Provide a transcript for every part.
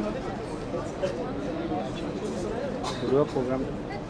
program.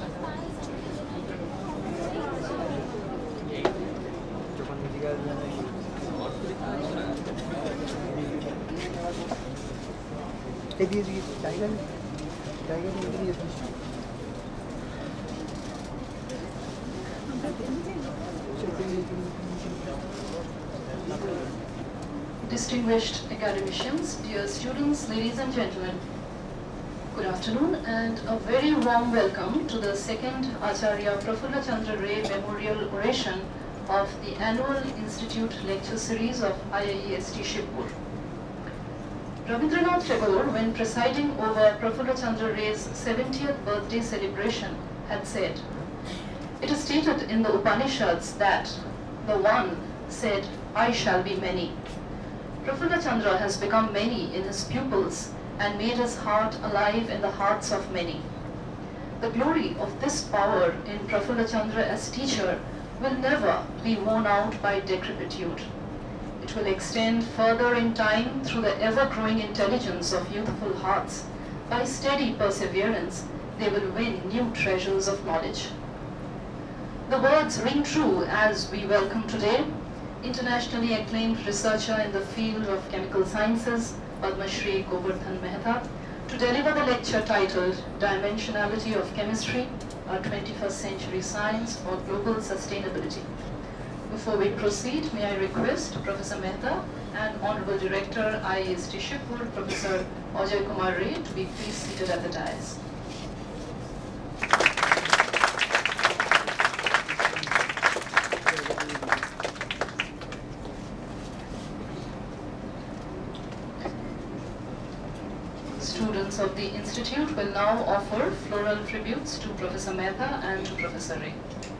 Distinguished academicians, dear students, ladies and gentlemen, good afternoon and a very warm welcome to the second Acharya Prafulla Chandra RayMemorial Oration of the annual Institute Lecture Series of IIEST Shibpur. Rabindranath Tagore, when presiding over Prafulla Chandra Ray's 70th birthday celebration, had said, "It is stated in the Upanishads that the One said, 'I shall be many.' Prafulla Chandra has become many in his pupils and made his heart alive in the hearts of many. The glory of this power in Prafulla Chandra as teacher will never be worn out by decrepitude. It will extend further in time through the ever-growing intelligence of youthful hearts. By steady perseverance, they will win new treasures of knowledge." The words ring true as we welcome today internationally acclaimed researcher in the field of chemical sciences, Padma Shri Mehta, to deliver the lecture titled Dimensionality of Chemistry, a 21st Century Science for Global Sustainability. Before we proceed, may I request Professor Mehta and Honorable Director IIEST Shibpur, Professor Acharya Ray, to be please seated at the dais. Students of the Institute will now offer floral tributes to Professor Mehta and to Professor Ray.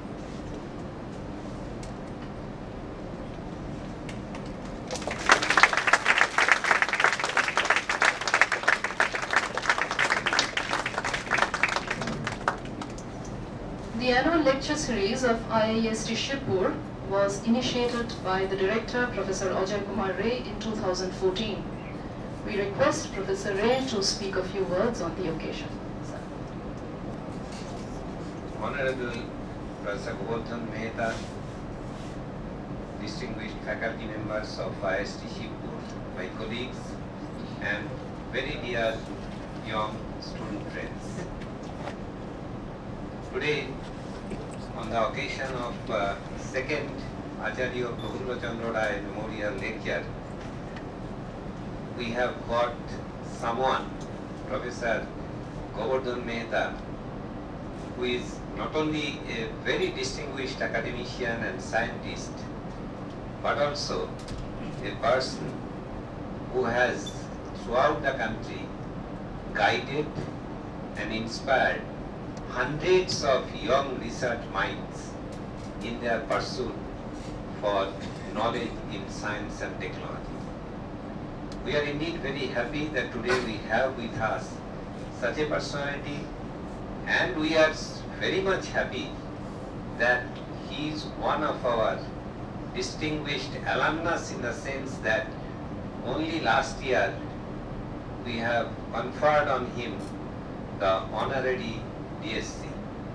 The annual lecture series of IIEST Shibpur was initiated by the director, Professor Acharya Ray, in 2014. We request Professor Ray to speak a few words on the occasion. Sir. Honorable Professor Mehta, distinguished faculty members of IIST Shibpur, my colleagues, and very dear young student friends. Today, on the occasion of second Acharya Prafulla Chandra RayMemorial Lecture, we have got someone, Professor Mehta, who is not only a very distinguished academician and scientist, but also a person who has, throughout the country, guided and inspired hundreds of young research minds in their pursuit for knowledge in science and technology. We are indeed very happy that today we have with us such a personality, and we are very much happy that he is one of our distinguished alumnus, in the sense that only last year we have conferred on him the honorary DSc.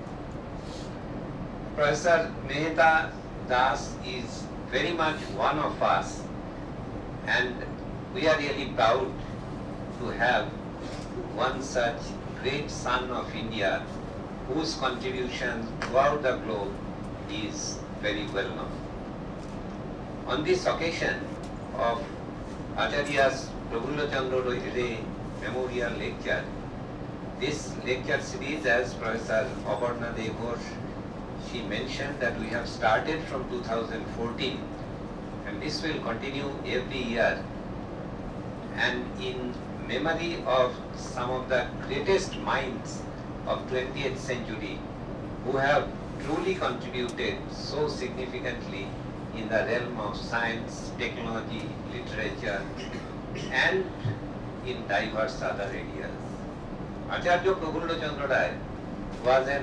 Professor Mehta Das is very much one of us, and we are really proud to have one such great son of India whose contribution throughout the globe is very well known. On this occasion of Acharya's Prafulla Chandra RayMemorial Lecture, this lecture series, as Professor Aparna Ghosh, she mentioned that we have started from 2014, and this will continue every year, and in memory of some of the greatest minds of 20th century who have truly contributed so significantly in the realm of science, technology, literature, and in diverse other areas. Acharya Prafulla Chandra Ray was an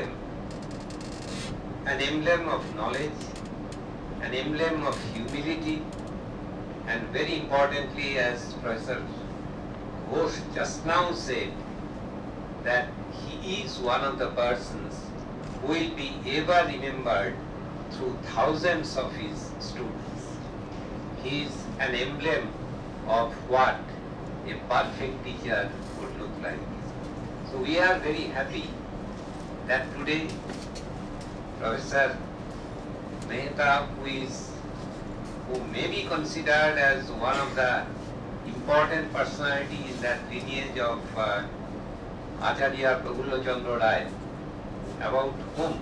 emblem of knowledge, an emblem of humility, and very importantly, as Professor Ghosh just now said that he is one of the persons who will be ever remembered through thousands of his students. He is an emblem of what a perfect teacher would look like. So we are very happy that today Professor Mehta, who may be considered as one of the important personalities in that lineage of Acharya Prafulla Chandra Ray, about whom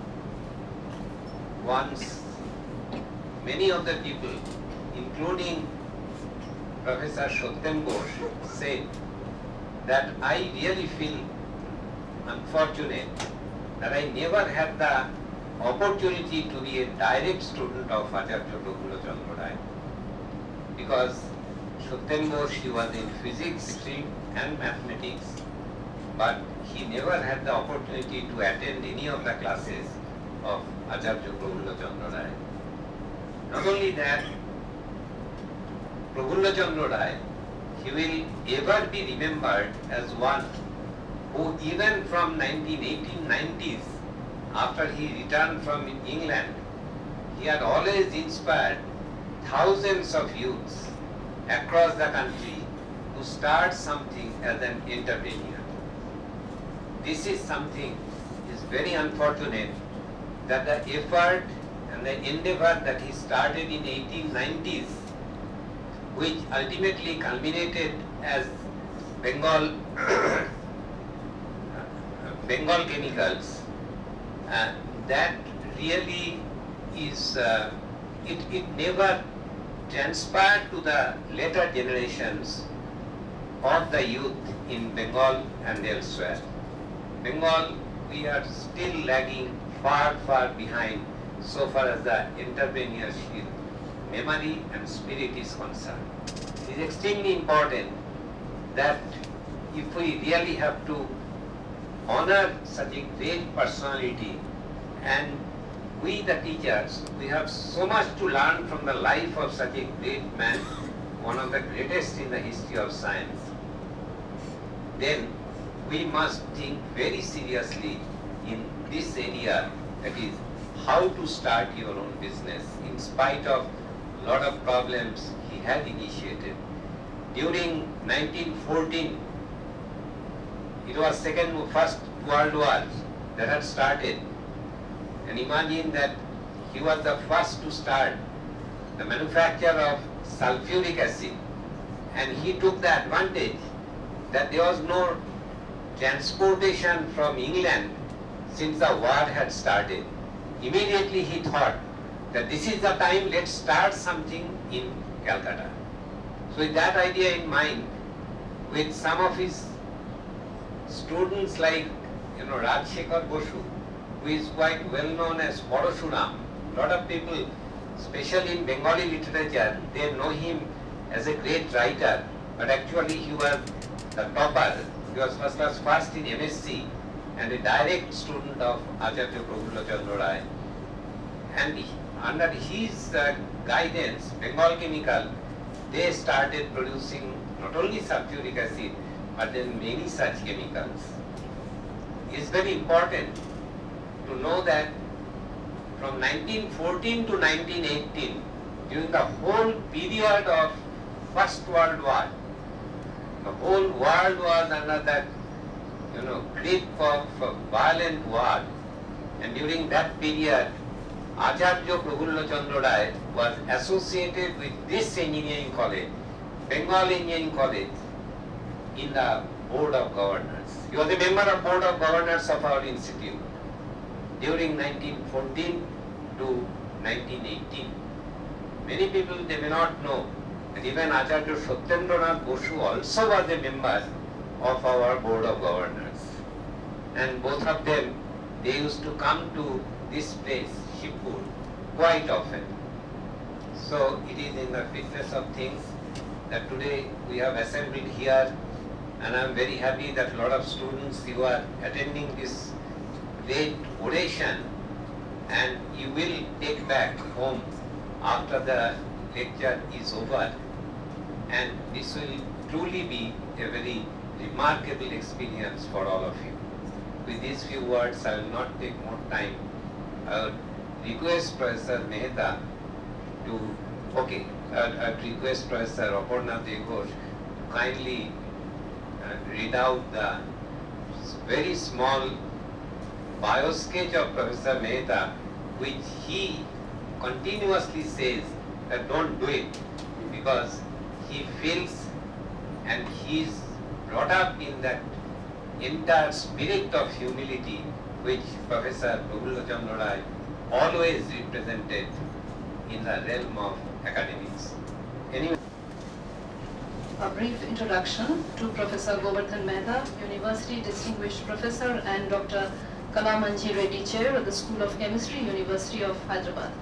once many of the people, including Professor Satyam Ghosh, said that I really feel unfortunate that I never had the opportunity to be a direct student of Acharya Prafulla Chandra Ray, because Satyam Ghosh, he was in physics stream and mathematics, but he never had the opportunity to attend any of the classes of Acharya Prafulla Chandra Ray. Not only that, Prafulla Chandra Ray, he will ever be remembered as one who even from 1890s, after he returned from England, he had always inspired thousands of youths across the country to start something as an entrepreneur. This is something is very unfortunate that the effort and the endeavor that he started in 1890s, which ultimately culminated as Bengal Chemicals, that really is, it never transpired to the later generations of the youth in Bengal and elsewhere. Bengal, we are still lagging far, far behind so far as the entrepreneurship, memory and spirit is concerned. It is extremely important that if we really have to honor such a great personality, and we the teachers, we have so much to learn from the life of such a great man, one of the greatest in the history of science, then we must think very seriously in this area, that is, how to start your own business in spite of a lot of problems he had initiated. During 1914, it was First World War that had started, and imagine that he was the first to start the manufacture of sulfuric acid, and he took the advantage that there was no transportation from England since the war had started. Immediately he thought that this is the time, let's start something in Calcutta. So with that idea in mind, with some of his students like Rajshekhar Basu, who is quite well known as Parashuram, a lot of people, especially in Bengali literature, they know him as a great writer, but actually he was the topper. He was first in MSc and a direct student of Acharya Prafulla Chandra Ray. And under his guidance, Bengal Chemical, they started producing not only sulfuric acid, but then many such chemicals. It's very important to know that from 1914 to 1918, during the whole period of First World War, the whole world was under that grip of violent war, and during that period, Acharya Prafulla Chandra Ray was associated with this engineering college, Bengal Engineering College, in the Board of Governors. He was a member of Board of Governors of our institute during 1914 to 1918. Many people, they may not know that even Acharya Satyendranath Basu also was a member of our Board of Governors. And both of them, they used to come to this place, Shibpur, quite often. So it is in the fitness of things that today we have assembled here, and I am very happy that a lot of students, you are attending this great oration, and you will take back home after the lecture is over, and this will truly be a very remarkable experience for all of you. With these few words, I will not take more time. I would request Professor Mehta to, I would request Professor Aparna Degosh to kindly read out the very small bio sketch of Professor Mehta, which he continuously says that don't do it, because he feels and he is brought up in that entire spirit of humility which Professor Prafulla Chandra Ray always represented in the realm of academics. Anyway. A brief introduction to Professor Govardhan Mehta, University Distinguished Professor and Dr. Kalamanji Reddy Chair of the School of Chemistry, University of Hyderabad.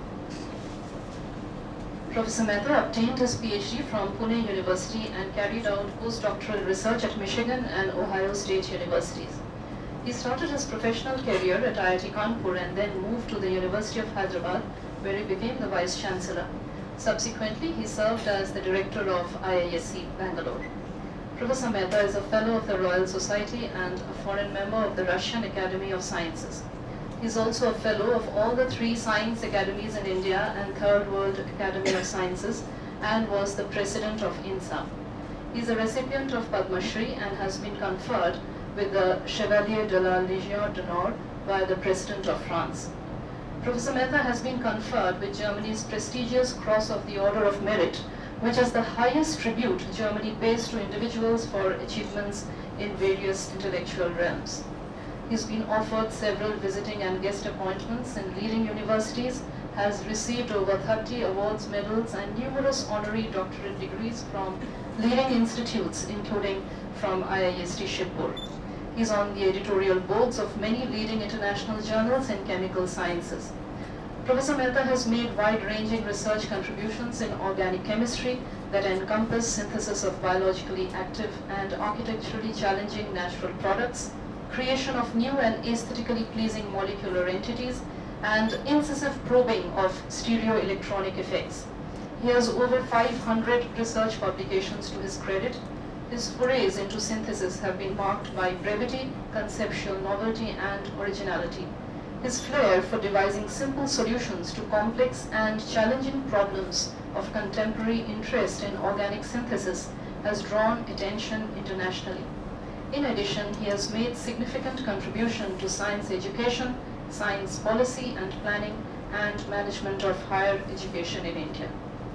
Professor Mehta obtained his PhD from Pune University and carried out postdoctoral research at Michigan and Ohio State Universities. He started his professional career at IIT Kanpur and then moved to the University of Hyderabad, where he became the Vice Chancellor. Subsequently, he served as the Director of IIEST, Bangalore. Professor Mehta is a Fellow of the Royal Society and a foreign member of the Russian Academy of Sciences. He is also a Fellow of all the 3 science academies in India and Third World Academy of Sciences, and was the President of INSA. He is a recipient of Padma Shri and has been conferred with the Chevalier de la Légion d'Honneur by the President of France. Professor Mehta has been conferred with Germany's prestigious Cross of the Order of Merit, which is the highest tribute Germany pays to individuals for achievements in various intellectual realms. He's been offered several visiting and guest appointments in leading universities, has received over 30 awards, medals, and numerous honorary doctorate degrees from leading institutes, including from IIEST Shibpur. He's on the editorial boards of many leading international journals in chemical sciences. Professor Mehta has made wide-ranging research contributions in organic chemistry that encompass synthesis of biologically active and architecturally challenging natural products, creation of new and aesthetically pleasing molecular entities, and incisive probing of stereoelectronic effects. He has over 500 research publications to his credit. His forays into synthesis have been marked by brevity, conceptual novelty, and originality. His flair for devising simple solutions to complex and challenging problems of contemporary interest in organic synthesis has drawn attention internationally. In addition, he has made significant contribution to science education, science policy and planning, and management of higher education in India.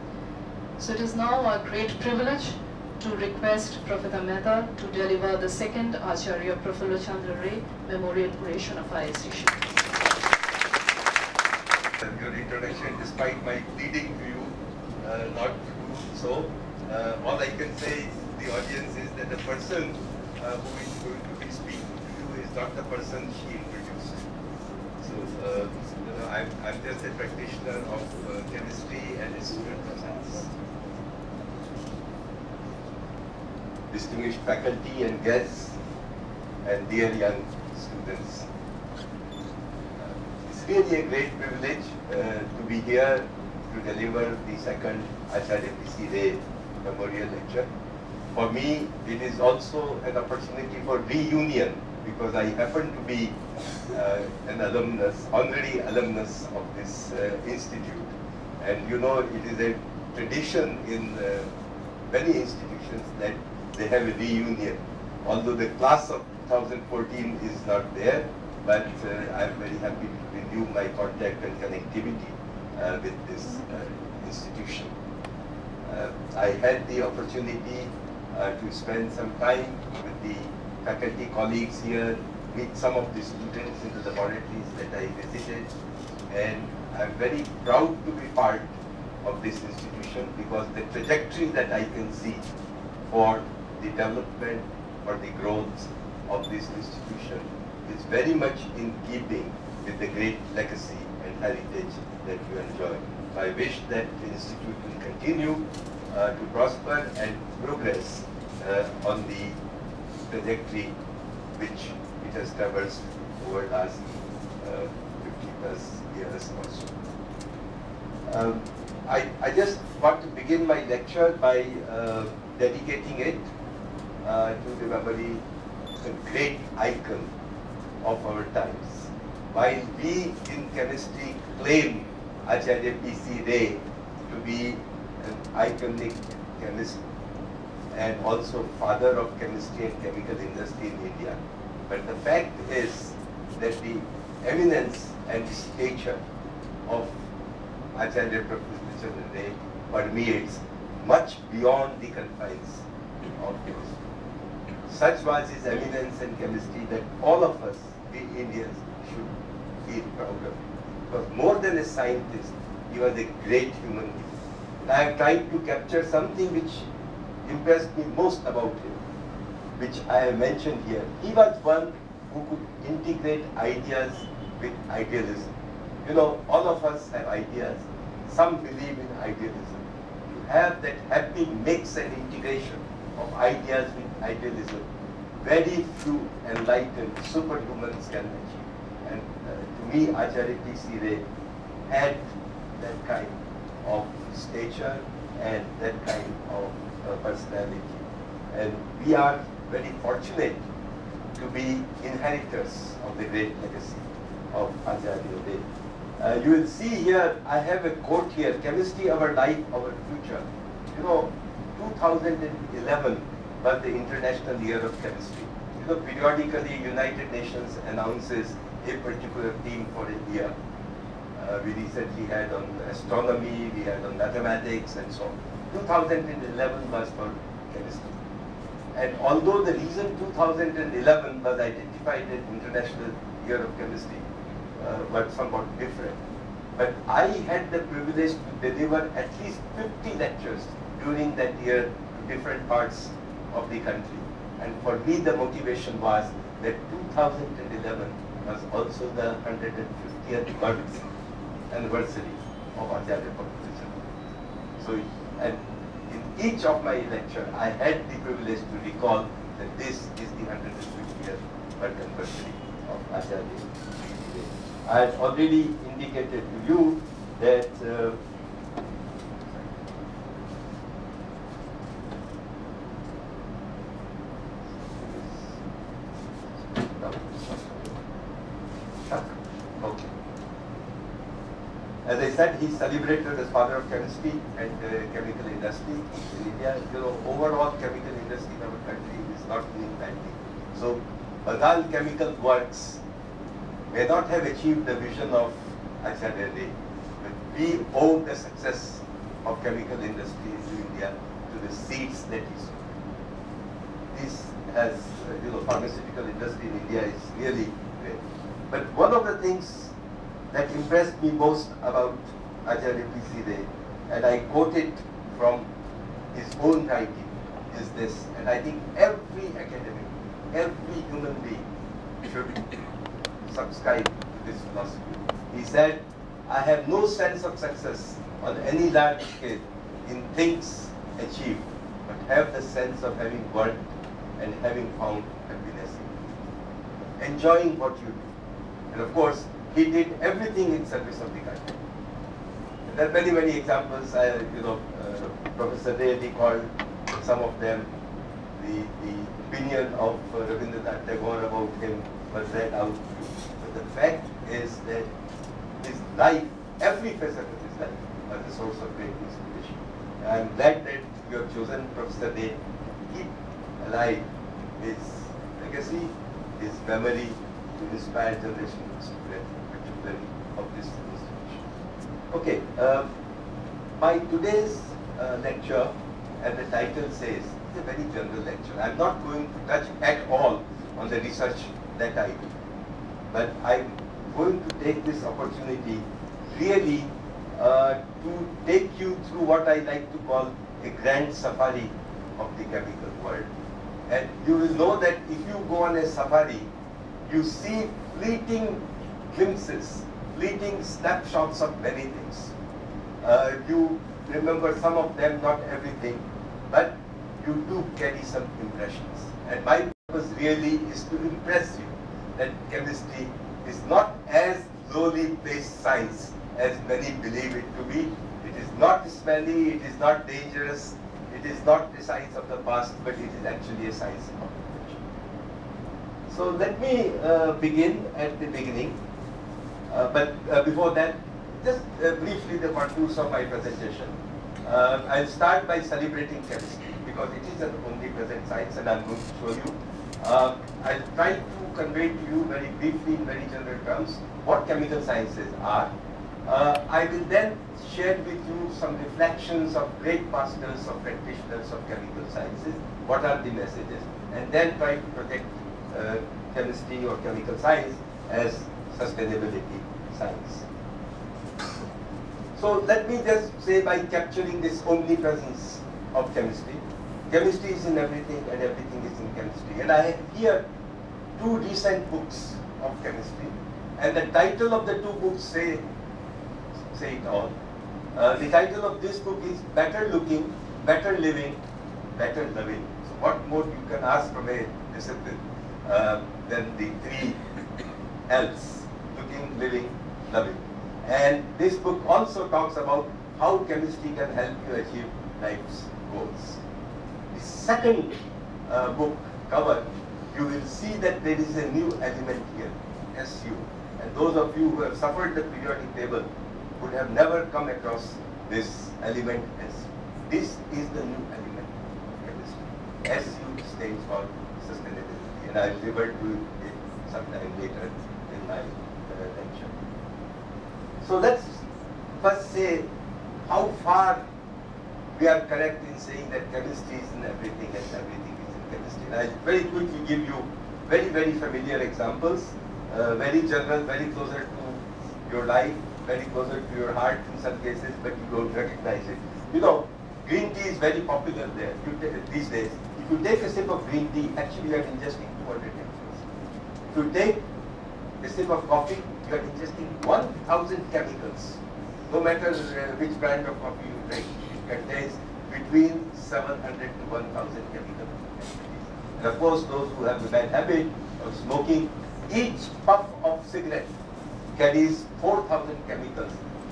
So it is now a great privilege to request Professor Mehta to deliver the second Acharya Prafulla Chandra Ray Memorial Oration of IIST. Your introduction, despite my pleading to you not to do so, all I can say to the audience is that the person who is going to be speaking to you is not the person she introduced. So, I'm just a practitioner of chemistry and a student of science. Distinguished faculty and guests and dear young students. It's really a great privilege to be here to deliver the second Acharya P.C. Ray Memorial Lecture. For me, it is also an opportunity for reunion because I happen to be an alumnus, honorary alumnus of this institute. And you know, it is a tradition in many institutions that they have a reunion. Although the class of 2014 is not there, but I'm very happy to renew my contact and connectivity with this institution. I had the opportunity to spend some time with the faculty colleagues here, meet some of the students in the laboratories that I visited, and I'm very proud to be part of this institution because the trajectory that I can see for the development or the growth of this institution is very much in keeping with the great legacy and heritage that you enjoy. So I wish that the institute will continue to prosper and progress on the trajectory which it has traversed over the last 50 plus years or so. I just want to begin my lecture by dedicating it to the memory a great icon of our times. While we in chemistry claim Acharya P.C. Ray to be an iconic chemist and also father of chemistry and chemical industry in India, but the fact is that the eminence and stature of Acharya Prafulla Ray permeates much beyond the confines of chemistry. Such was his eminence in chemistry that all of us, we Indians, should feel proud of him. Because more than a scientist, he was a great human being. And I have tried to capture something which impressed me most about him, which I have mentioned here. He was one who could integrate ideas with idealism. You know, all of us have ideas. Some believe in idealism. To have that happy mix and integration of ideas with idealism, very few enlightened superhumans can achieve. And to me, Acharya P.C. Ray had that kind of stature and that kind of personality. And we are very fortunate to be inheritors of the great legacy of Acharya Ray. You will see here, I have a quote here, chemistry, our life, our future. You know, 2011 was the International Year of Chemistry. You know, periodically United Nations announces a particular theme for a year. We recently had on astronomy, we had on mathematics and so on. 2011 was for chemistry. And although the reason 2011 was identified as International Year of Chemistry was somewhat different, but I had the privilege to deliver at least 50 lectures during that year to different parts of the country. And for me the motivation was that 2011 was also the 150th birth anniversary of Acharya Prafulla. So, and in each of my lecture, I had the privilege to recall that this is the 150th birth anniversary of Acharya. I had already indicated to you that as I said, he's celebrated as father of chemistry and chemical industry in India. You know, overall chemical industry in our country is not doing badly. So, Badal Chemical Works may not have achieved the vision of Acharya Ray, but we owe the success of chemical industry in India to the seeds that he sowed. This has, you know, pharmaceutical industry in India is really great. But one of the things that impressed me most about Acharya P.C. Ray, and I quote it from his own writing, is this, and I think every academic, every human being should subscribe to this philosophy. He said, I have no sense of success on any large scale in things achieved, but have the sense of having worked and having found happiness in it. Enjoying what you do. And of course, he did everything in service of the country. And there are many, many examples. Professor Ray recalled some of them. The opinion of Rabindranath Tagore about him was read out. But the fact is that his life, every facet of his life, was a source of great inspiration. And I am glad that you have chosen Professor Ray to keep alive his legacy, his memory, to inspire generations particularly of this institution. Okay, my today's lecture, as the title says, is a very general lecture. I am not going to touch at all on the research that I do, but I am going to take this opportunity really to take you through what I like to call a grand safari of the chemical world. And you will know that if you go on a safari, you see fleeting glimpses, fleeting snapshots of many things. You remember some of them, not everything, but you do carry some impressions. And my purpose really is to impress you that chemistry is not as lowly placed science as many believe it to be. It is not smelly, it is not dangerous, it It is not a science of the past, but it is actually a science of the future. So let me begin at the beginning. But before that, just briefly the contours of my presentation. I'll start by celebrating chemistry because it is an omnipresent science, and I'm going to show you. I'll try to convey to you very briefly in very general terms what chemical sciences are. I will then share with you some reflections of great masters of practitioners of chemical sciences, what are the messages, and then try to project chemistry or chemical science as sustainability science. So let me just say, by capturing this omnipresence of chemistry, chemistry is in everything and everything is in chemistry. And I have here two recent books of chemistry, and the title of the two books say it all. The title of this book is Better Looking, Better Living, Better Loving. So what more you can ask from a discipline than the three L's: looking, living, loving. And this book also talks about how chemistry can help you achieve life's goals. The second book cover, you will see that there is a new element here, SU. And those of you who have suffered the periodic table would have never come across this element SU. This is the new element of chemistry. SU stands for sustainability, and I will revert to it sometime later in my lecture. So let's first say how far we are correct in saying that chemistry is in everything and everything is in chemistry. And I'll very quickly give you very, very familiar examples, very general, very closer to your life, very closer to your heart in some cases, but you don't recognize it. You know, green tea is very popular there these days. If you take a sip of green tea, actually you are ingesting 200 chemicals. If you take a sip of coffee, you are ingesting 1,000 chemicals. No matter which brand of coffee you drink, it contains between 700 to 1,000 chemicals. And of course, those who have the bad habit of smoking, each puff of cigarette carries 4,000 chemicals.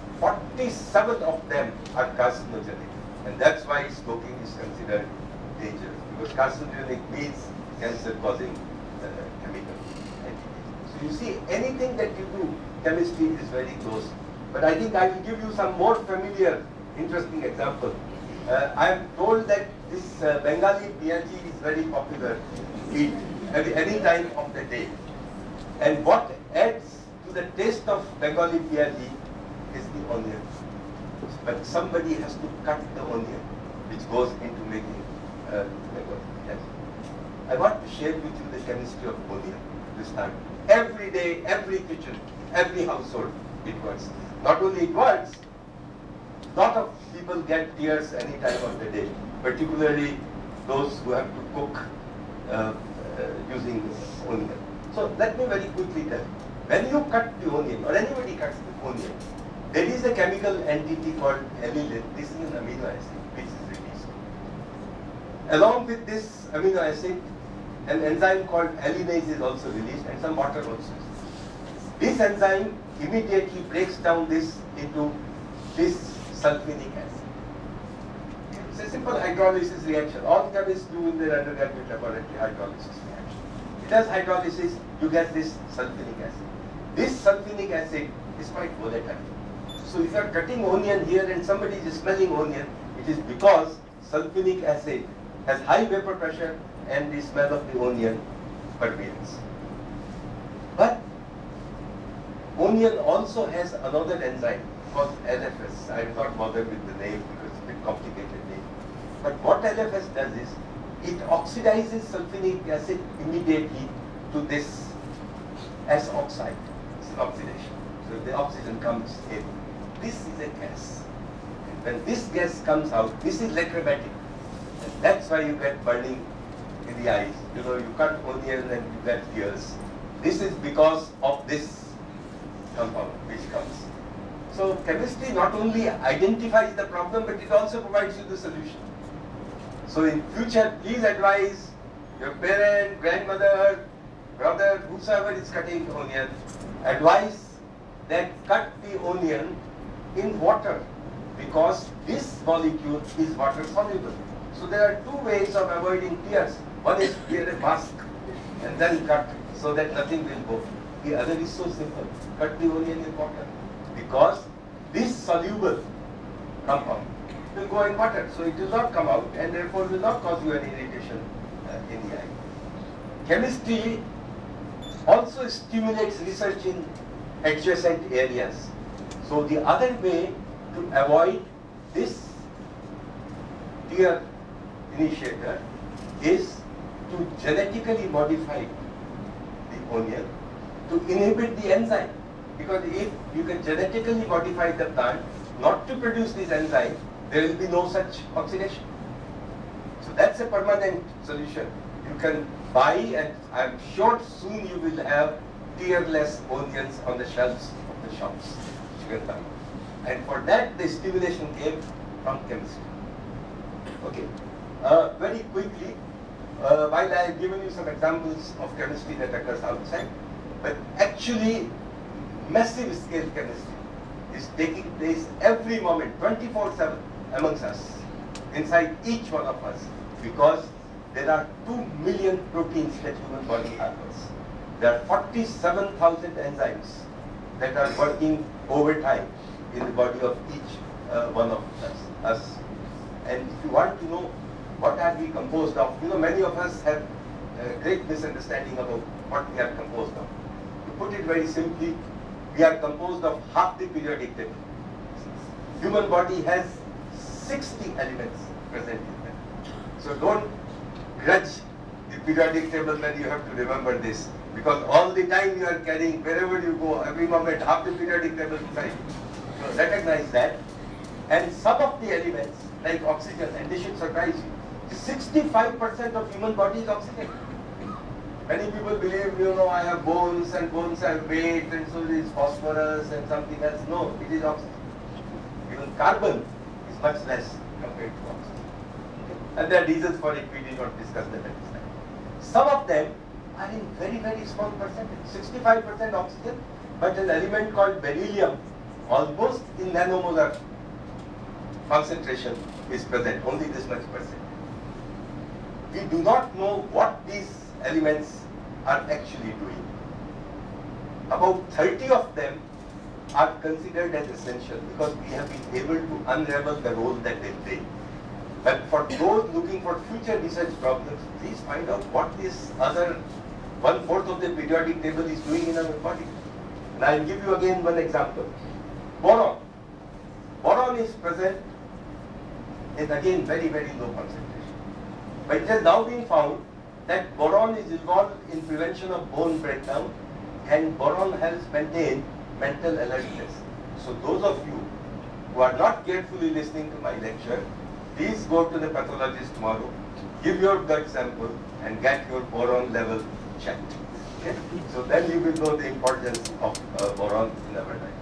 47 of them are carcinogenic. And that's why smoking is considered dangerous, because carcinogenic means cancer-causing chemical. So you see, anything that you do, chemistry is very close. But I think I will give you some more familiar, interesting example. I am told that this Bengali piyaji is very popular to eat any time of the day. And what adds to the taste of Bengali piyaji is the onion. But somebody has to cut the onion, which goes into making Bengali piyaji. I want to share with you the chemistry of onion this time. Every day, every kitchen, every household, it works. Not only it works, lot of people get tears any time of the day, particularly those who have to cook using onion. So let me very quickly tell you, when you cut the onion, or anybody cuts the onion, there is a chemical entity called aniline. This is an amino acid which is released. Along with this amino acid, an enzyme called alinase is also released, and some water also. This enzyme immediately breaks down this into this sulfinic acid. It's a simple hydrolysis reaction. All chemists do in their undergraduate laboratory hydrolysis reaction. It does hydrolysis, you get this sulfinic acid. This sulfinic acid is quite volatile. So if you are cutting onion here and somebody is smelling onion, it is because sulfinic acid has high vapor pressure and the smell of the onion pervades. But onion also has another enzyme called LFS. I will not bother with the name because it's a bit complicated name. But what LFS does is, it oxidizes sulfinic acid immediately to this S oxide. It's an oxidation. So the oxygen comes in. This is a gas. And when this gas comes out, this is electromagnetic. And that's why you get burning in the eyes. You know, you cut onion and you get tears. This is because of this compound which comes. So chemistry not only identifies the problem, but it also provides you the solution. So in future, please advise your parent, grandmother, brother, whosoever is cutting onion, advise that cut the onion in water, because this molecule is water soluble. So there are two ways of avoiding tears. One is to wear a mask and then cut so that nothing will go. The other is so simple. Cut the onion in water. Because this soluble compound will go in water. So it will not come out and therefore will not cause you any irritation in the eye. Chemistry also stimulates research in adjacent areas. So the other way to avoid this tear initiator is to genetically modify the onion to inhibit the enzyme. Because if you can genetically modify the plant not to produce this enzyme, there will be no such oxidation. So that's a permanent solution. You can buy, and I'm sure soon you will have tearless onions on the shelves of the shops. You can buy. And for that, the stimulation came from chemistry. Okay. Very quickly, while I have given you some examples of chemistry that occurs outside, but actually massive scale chemistry is taking place every moment, 24/7 amongst us, inside each one of us, because there are 2 million proteins that human body harbors. There are 47,000 enzymes that are working overtime in the body of each one of us. And if you want to know what are we composed of, many of us have a great misunderstanding about what we are composed of. To put it very simply, we are composed of half the periodic table. Human body has 60 elements present in them. So don't grudge the periodic table when you have to remember this, because all the time you are carrying, wherever you go, every moment, half the periodic table inside. So recognize that. And some of the elements, like oxygen, and this should surprise you, 65% of human body is oxygen. Many people believe, I have bones and bones have weight and so there is phosphorus and something else. No, it is oxygen. Even carbon is much less compared to oxygen. Okay? And there are reasons for it, we did not discuss that at this time. Some of them are in very, very small percentage, 65% oxygen, but an element called beryllium, almost in nanomolar concentration is present, only this much percent. We do not know what these elements are actually doing. About 30 of them are considered as essential because we have been able to unravel the role that they play. But for those looking for future research problems, please find out what this other 1/4 of the periodic table is doing in our body. And I'll give you again one example. Boron. Boron is present in again very, very low concentration. But it has now been found that boron is involved in prevention of bone breakdown and boron helps maintain mental alertness. So those of you who are not carefully listening to my lecture, please go to the pathologist tomorrow, give your blood sample and get your boron level checked. Okay? So then you will know the importance of boron in our life.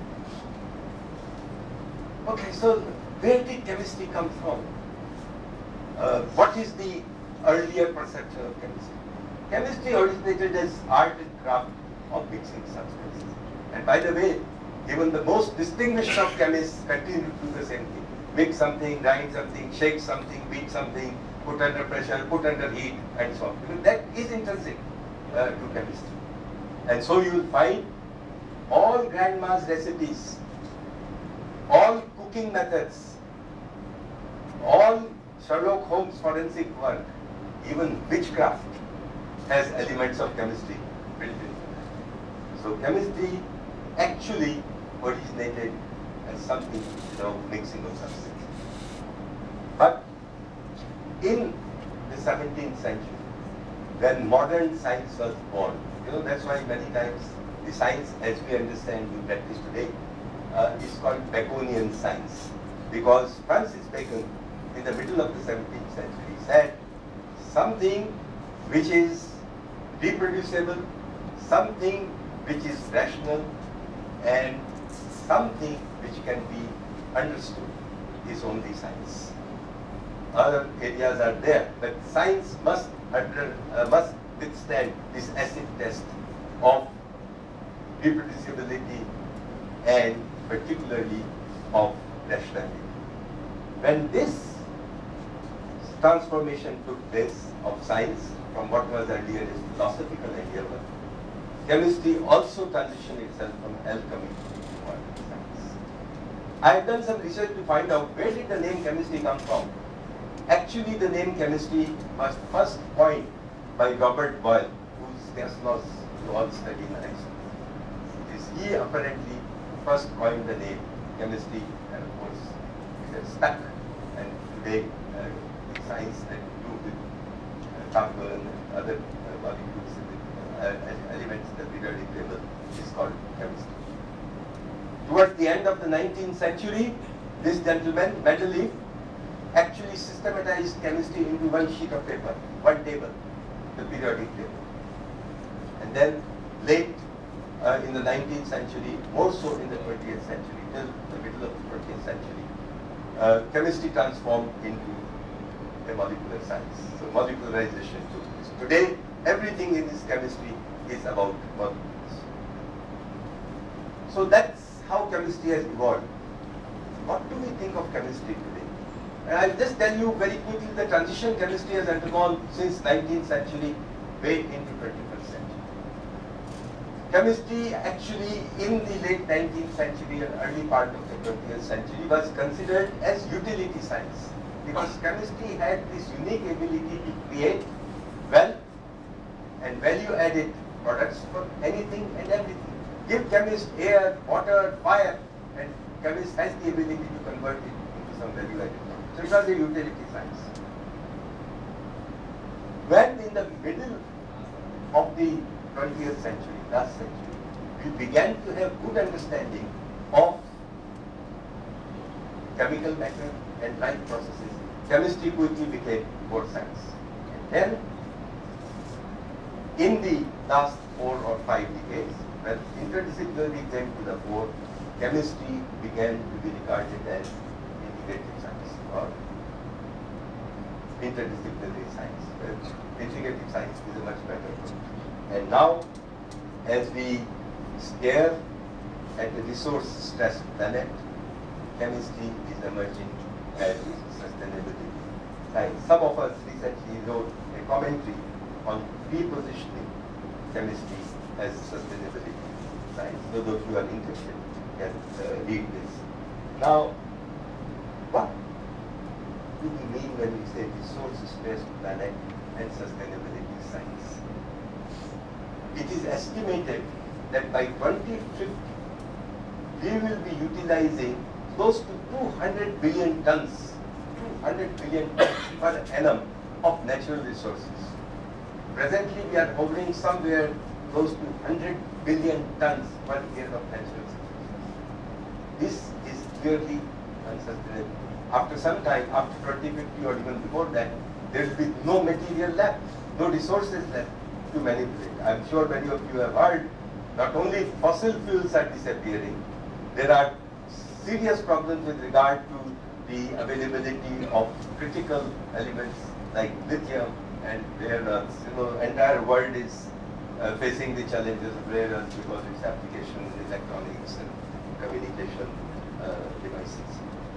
Okay, so where did chemistry come from? What is the earlier perception of chemistry? Chemistry originated as art and craft of mixing substances. And by the way, even the most distinguished of chemists continue to do the same thing. Mix something, grind something, shake something, beat something, put under pressure, put under heat, and so on. Because that is intrinsic to chemistry. And so you will find all grandma's recipes, all cooking methods, all Sherlock Holmes forensic work, even witchcraft has elements of chemistry built in. So chemistry actually originated as something mixing of substances. But in the 17th century, when modern science was born, that's why many times the science as we understand, we practice today, is called Baconian science. Because Francis Bacon, in the middle of the 17th century, said something which is reproducible, something which is rational, and something which can be understood is only science. Other areas are there, but science must withstand this acid test of reproducibility and particularly of rationality. When this transformation took place of science from what was earlier a philosophical endeavor. Chemistry also transitioned itself from alchemy to modern science. I have done some research to find out where did the name chemistry come from. Actually, the name chemistry was first coined by Robert Boyle, whose case was you all study in high school. It is he apparently first coined the name chemistry, and of course it has stuck. And today, the science that do with carbon and other molecules and elements at the periodic table is called chemistry. Towards the end of the 19th century, this gentleman, Mendeleev, actually systematized chemistry into one sheet of paper, one table, the periodic table. And then late in the 19th century, more so in the 20th century, till the middle of the 20th century, chemistry transformed into a molecular science. So molecularization took place. Today, everything in this chemistry is about molecules. So that's how chemistry has evolved. What do we think of chemistry today? And I'll just tell you very quickly the transition chemistry has undergone since 19th century way into 21st century. Chemistry actually in the late 19th century and early part of the 20th century was considered as utility science, because chemistry had this unique ability to create wealth and value-added products for anything and everything. Give chemist air, water, fire, and chemist has the ability to convert it into some value-added product. So it was a utility science. When in the middle of the 20th century, last century, we began to have good understanding of chemical matter and life processes, chemistry quickly became core science. And then, in the last 4 or 5 decades, when interdisciplinary came to the fore, chemistry began to be regarded as integrative science or interdisciplinary science. Integrative science is a much better word. And now, as we stare at the resource-stressed planet, chemistry is emerging as sustainability science. Some of us recently wrote a commentary on repositioning chemistry as sustainability science. Those of you who are interested can read this. Now, what do we mean when we say resource-stressed planet and sustainability science? It is estimated that by 2050, we will be utilizing close to 200 billion tons per annum of natural resources. Presently, we are hovering somewhere close to 100 billion tons per year of natural resources. This is clearly unsustainable. After some time, after 2050 or even before that, there will be no material left, no resources left to manipulate. I am sure many of you have heard, not only fossil fuels are disappearing, there are serious problems with regard to the availability of critical elements like lithium and rare earths. You know, entire world is facing the challenges of rare earths because of its application in electronics and communication devices.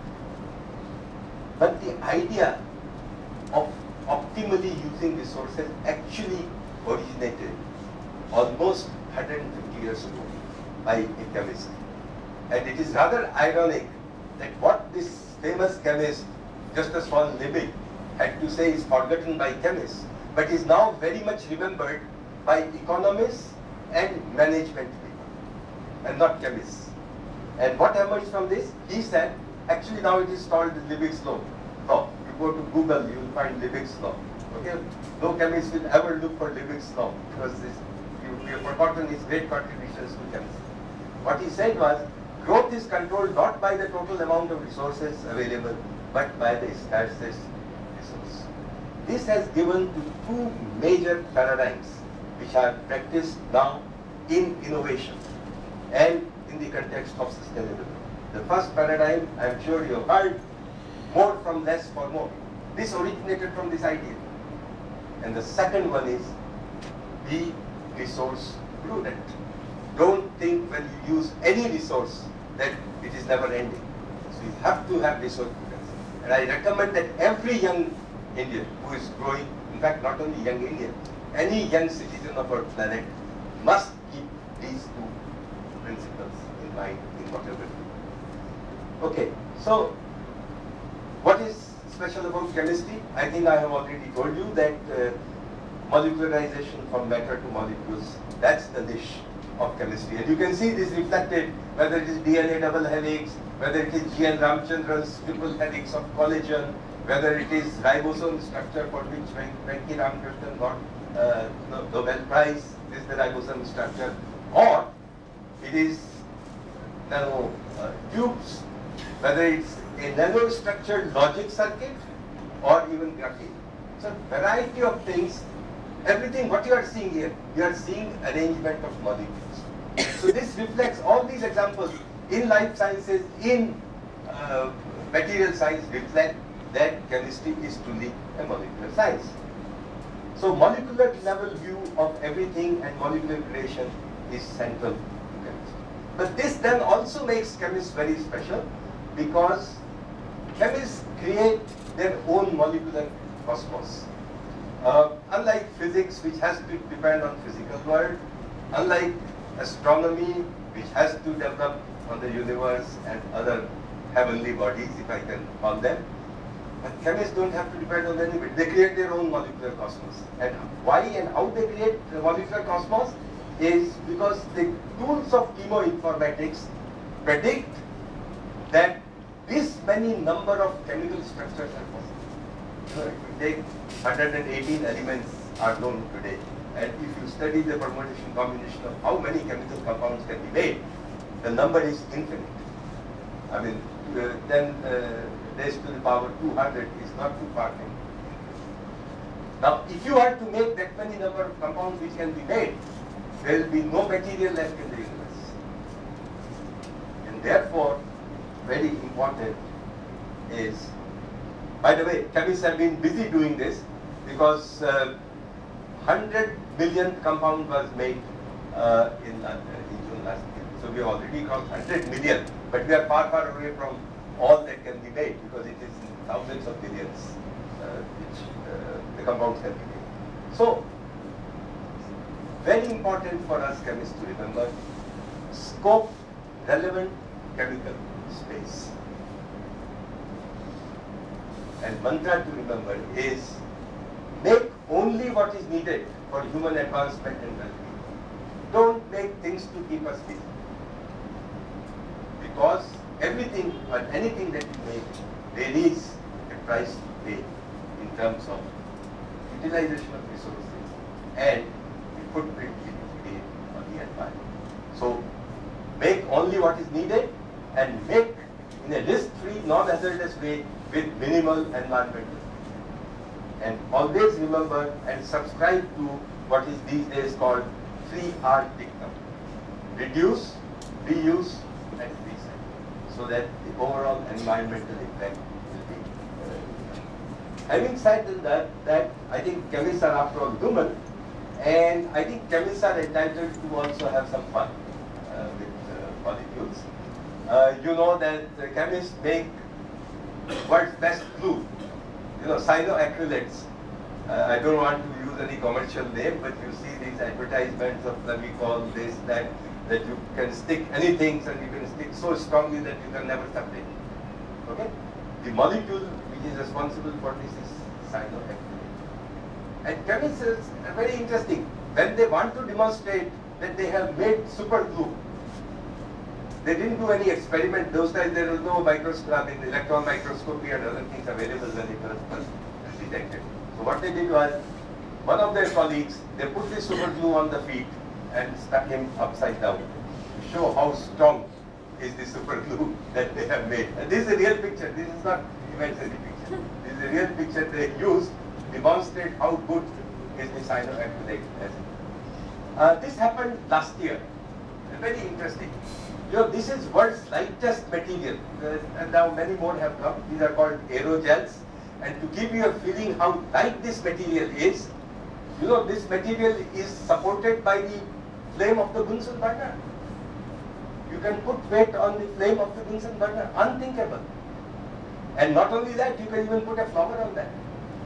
But the idea of optimally using resources actually originated almost 150 years ago by a chemist. And it is rather ironic that what this famous chemist, Justus von Liebig, had to say is forgotten by chemists, but is now very much remembered by economists and management people, and not chemists. And what emerged from this? He said, actually now it is called Liebig's law. So, you go to Google, you will find Liebig's law. Okay? No chemist will ever look for Liebig's law, because we have forgotten his great contributions to chemistry. What he said was, growth is controlled not by the total amount of resources available, but by the scarcest resource. This has given to two major paradigms which are practiced now in innovation and in the context of sustainability. The first paradigm, I am sure you have heard, more from less for more. This originated from this idea. And the second one is, be resource prudent. Don't think when you use any resource that it is never ending. So you have to have resource prudence. And I recommend that every young Indian who is growing, in fact not only young Indian, any young citizen of our planet must keep these two principles in mind in whatever we do. Okay, so what is special about chemistry? I think I have already told you that molecularization from matter to molecules, that's the niche of chemistry. And you can see this reflected whether it is DNA double helix, whether it is G.N. Ramchandran's triple helix of collagen, whether it is ribosome structure for which Venki Ramakrishnan got Nobel Prize, this is the ribosome structure, or it is nano tubes, whether it's a nano-structured logic circuit or even graphene. So variety of things, everything what you are seeing here, you are seeing arrangement of molecules. So this reflects all these examples in life sciences, in material science reflect that chemistry is truly a molecular science. So molecular level view of everything and molecular creation is central to chemistry. But this then also makes chemists very special because chemists create their own molecular cosmos. Unlike physics, which has to depend on physical world, unlike astronomy, which has to develop on the universe and other heavenly bodies, if I can call them, but chemists don't have to depend on anybody. They create their own molecular cosmos. And why and how they create the molecular cosmos is because the tools of chemoinformatics predict that this many number of chemical structures are possible. You know, if you take 118 elements are known today, and if you study the permutation combination of how many chemical compounds can be made, the number is infinite. I mean, then raised to the power 200 is not too far from it. Now, if you are to make that many number of compounds which can be made, there will be no material left in the universe. And therefore, very important is, by the way, chemists have been busy doing this because 100 million compound was made in June last year. So we have already crossed 100 million, but we are far, far away from all that can be made because it is in thousands of billions which the compounds can be made. So, very important for us chemists to remember, scope relevant chemical space. And mantra to remember is, make only what is needed for human advancement and well-being. Don't make things to keep us busy. Because everything or anything that you make, there is a price to pay in terms of utilization of resources and the footprint it creates on the environment. So make only what is needed and make in a risk-free, non-hazardous way with minimal environmental. And always remember and subscribe to what is these days called 3R dictum. Reduce, reuse and recycle, so that the overall environmental impact will be. Having said that, I think chemists are after all human, and I think chemists are entitled to also have some fun with molecules. You know that chemists make world's best glue, you know, cyanoacrylates. I don't want to use any commercial name, but you see these advertisements of Flavicol, this, that you can stick anything and you can stick so strongly that you can never separate. Okay? The molecule which is responsible for this is cyanoacrylate. And chemists is very interesting. When they want to demonstrate that they have made super glue, they didn't do any experiment. Those times there was no microscope, I mean electron microscopy and other things available when it was first detected. So what they did was, one of their colleagues, they put this super glue on the feet and stuck him upside down to show how strong is the super glue that they have made. And this is a real picture. This is not imaginary picture. This is a real picture they used to demonstrate how good is the cyanoacrylate acid. This happened last year. Very interesting. You know, this is world's lightest material, and now many more have come. These are called aerogels. And to give you a feeling how light this material is, you know, this material is supported by the flame of the Bunsen burner. You can put weight on the flame of the Bunsen burner, unthinkable. And not only that, you can even put a flower on that.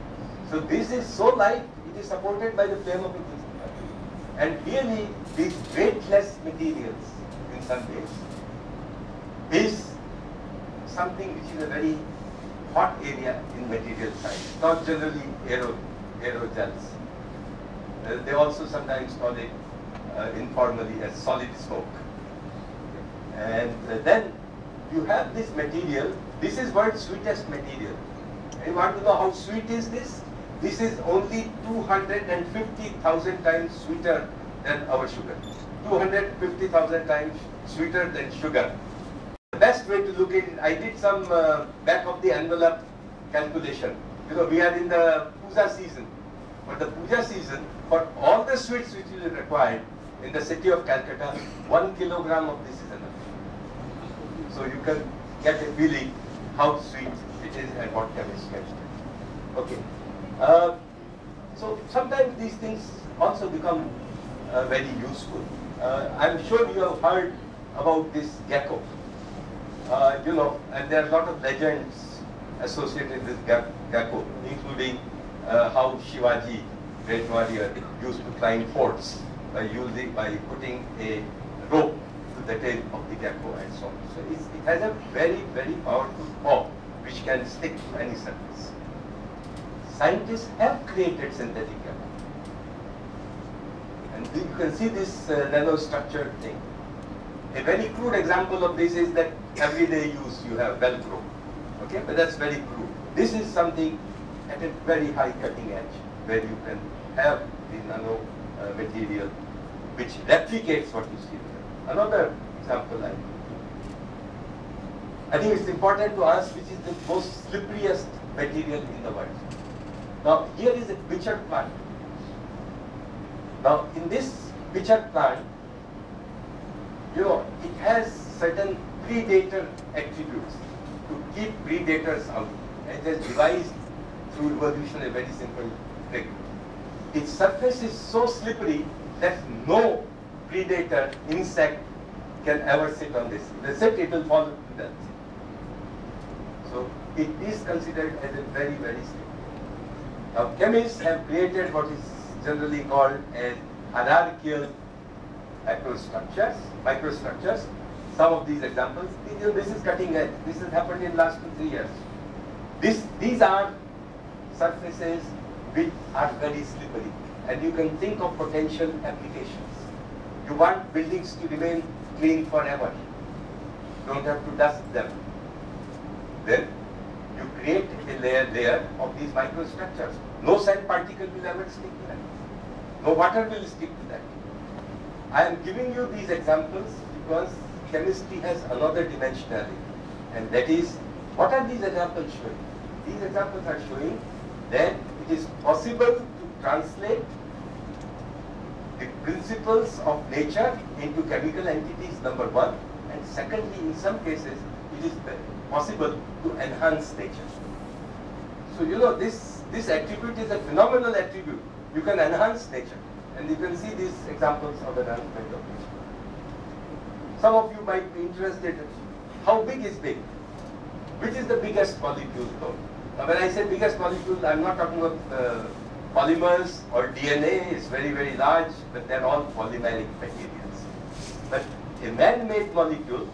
So this is so light, it is supported by the flame of a crucible. And really, these weightless materials, in some ways, is something which is a very hot area in material science, not generally aerogels. They also sometimes call it informally as solid smoke. And then you have this material, this is world's sweetest material. And you want to know how sweet is this? This is only 250,000 times sweeter than our sugar. 250,000 times sweeter than sugar. The best way to look at it, I did some back of the envelope calculation. You know, we are in the puja season. For the puja season, for all the sweets which will be required in the city of Calcutta, 1 kilogram of this is enough. So you can get a feeling how sweet it is and what chemistry can do. Okay. So sometimes these things also become very useful. I'm sure you have heard about this gecko. You know, and there are a lot of legends associated with gecko, including how Shivaji, great warrior, used to climb forts by putting a rope to the tail of the gecko and so on. So it has a very, very powerful paw which can stick to any surface. Scientists have created synthetic gecko. And you can see this nanostructured thing. A very crude example of this is that everyday use you have Velcro. Okay, but that's very crude. This is something at a very high cutting edge where you can have the nano material which replicates what you see there. Another example I think it's important to ask which is the most slipperiest material in the world. Now here is a pitcher plant. Now in this pitcher plant, you know, it has certain predator attributes to keep predators out. It has devised through evolution a very simple trick. Its surface is so slippery that no predator, insect, can ever sit on this. If they sit, it will fall to death. So it is considered as a very, very slippery. Now chemists have created what is generally called as hierarchical microstructures. Some of these examples, this is cutting edge. This has happened in the last 2-3 years. These are surfaces which are very slippery, and you can think of potential applications. You want buildings to remain clean forever. You don't have to dust them. Then you create a layer of these microstructures. No sand particle will ever stick to that. No water will stick to that. I am giving you these examples because chemistry has another dimensionality, and that is, what are these examples showing? These examples are showing that it is possible to translate the principles of nature into chemical entities, number one, and secondly, in some cases, it is possible to enhance nature. So you know, this attribute is a phenomenal attribute. You can enhance nature, and you can see these examples of enhancement of nature. Some of you might be interested in how big is big? Which is the biggest molecule though? Now when I say biggest molecule, I'm not talking about polymers or DNA. It's very, very large, but they're all polymeric materials. But a man-made molecule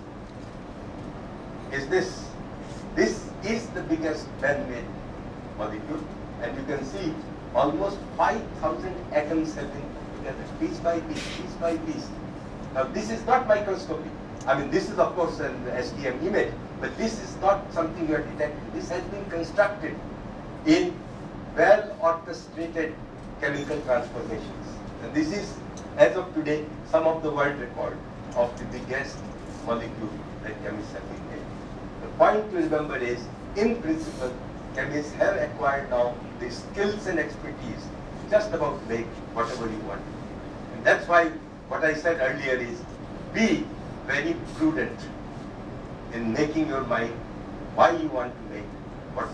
is this. This is the biggest man-made molecule, and you can see almost 5,000 atoms have been put together, piece by piece, piece by piece. Now this is not microscopy. I mean, this is of course an STM image, but this is not something you are detecting. This has been constructed in well-orchestrated chemical transformations. And this is, as of today, some of the world record of the biggest molecule that chemists have been made. The point to remember is, in principle, chemists have acquired now the skills and expertise just about to make whatever you want. And that's why what I said earlier is, be very prudent in making your mind why you want to make what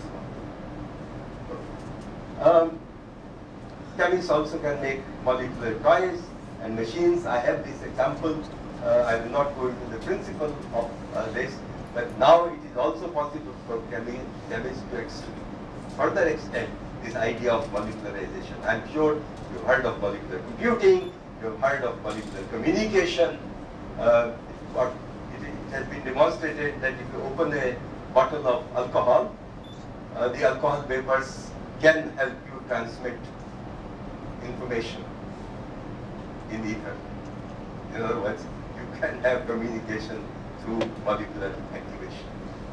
you want. Chemists also can make molecular toys and machines. I have this example. I will not go into the principle of this, but now it is also possible for chemists to further extend this idea of molecularization. I'm sure you've heard of molecular computing, you've heard of molecular communication. It has been demonstrated that if you open a bottle of alcohol, the alcohol vapors can help you transmit information in ether. In other words, you can have communication through molecular activation.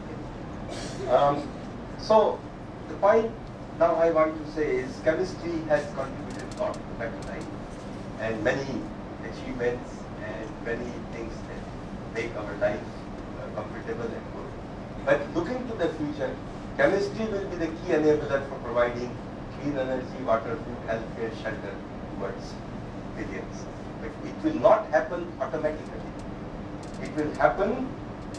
So the point now I want to say is chemistry has contributed a lot to better life and many achievements and many things that make our life comfortable and good. But looking to the future, chemistry will be the key enabler for providing clean energy, water, food, healthcare, shelter towards billions. But it will not happen automatically. It will happen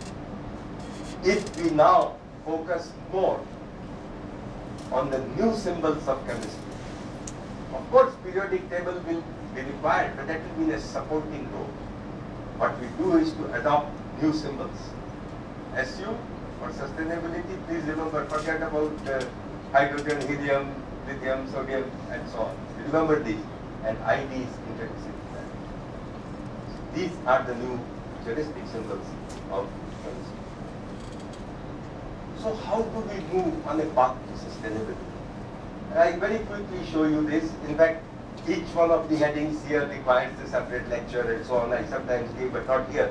if we now focus more on the new symbols of chemistry. Of course, periodic table will be required, but that will mean a supporting role. What we do is to adopt new symbols. SU for sustainability, please remember, forget about hydrogen, helium, lithium, sodium, and so on. Remember these. And ID is interdisciplinary. These are the new futuristic symbols of chemistry. So how do we move on a path to sustainability? I very quickly show you this. In fact, each one of the headings here requires a separate lecture and so on. I sometimes give, but not here.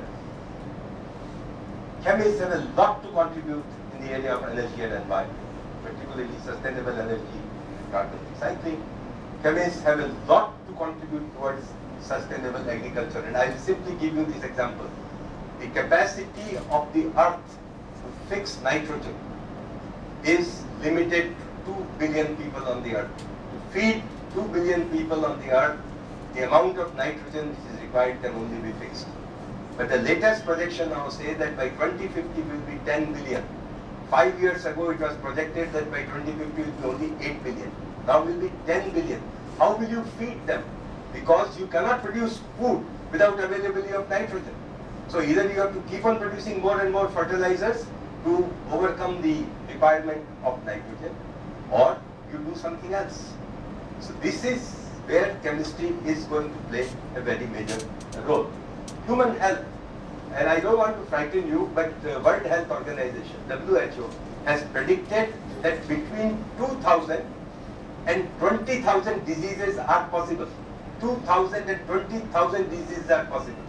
Chemists have a lot to contribute in the area of energy and environment, particularly sustainable energy and carbon recycling. Chemists have a lot to contribute towards sustainable agriculture, and I will simply give you this example. The capacity of the earth to fix nitrogen is limited to 2 billion people on the earth. To feed 2 billion people on the earth, the amount of nitrogen which is required can only be fixed. But the latest projection now says that by 2050 will be 10 billion. 5 years ago it was projected that by 2050 will be only 8 billion. Now will be 10 billion. How will you feed them? Because you cannot produce food without availability of nitrogen. So either you have to keep on producing more and more fertilizers to overcome the requirement of nitrogen, or you do something else. So this is where chemistry is going to play a very major role. Human health, and I don't want to frighten you, but the World Health Organization, WHO, has predicted that between 2,000 and 20,000 diseases are possible. 2,000 and 20,000 diseases are possible.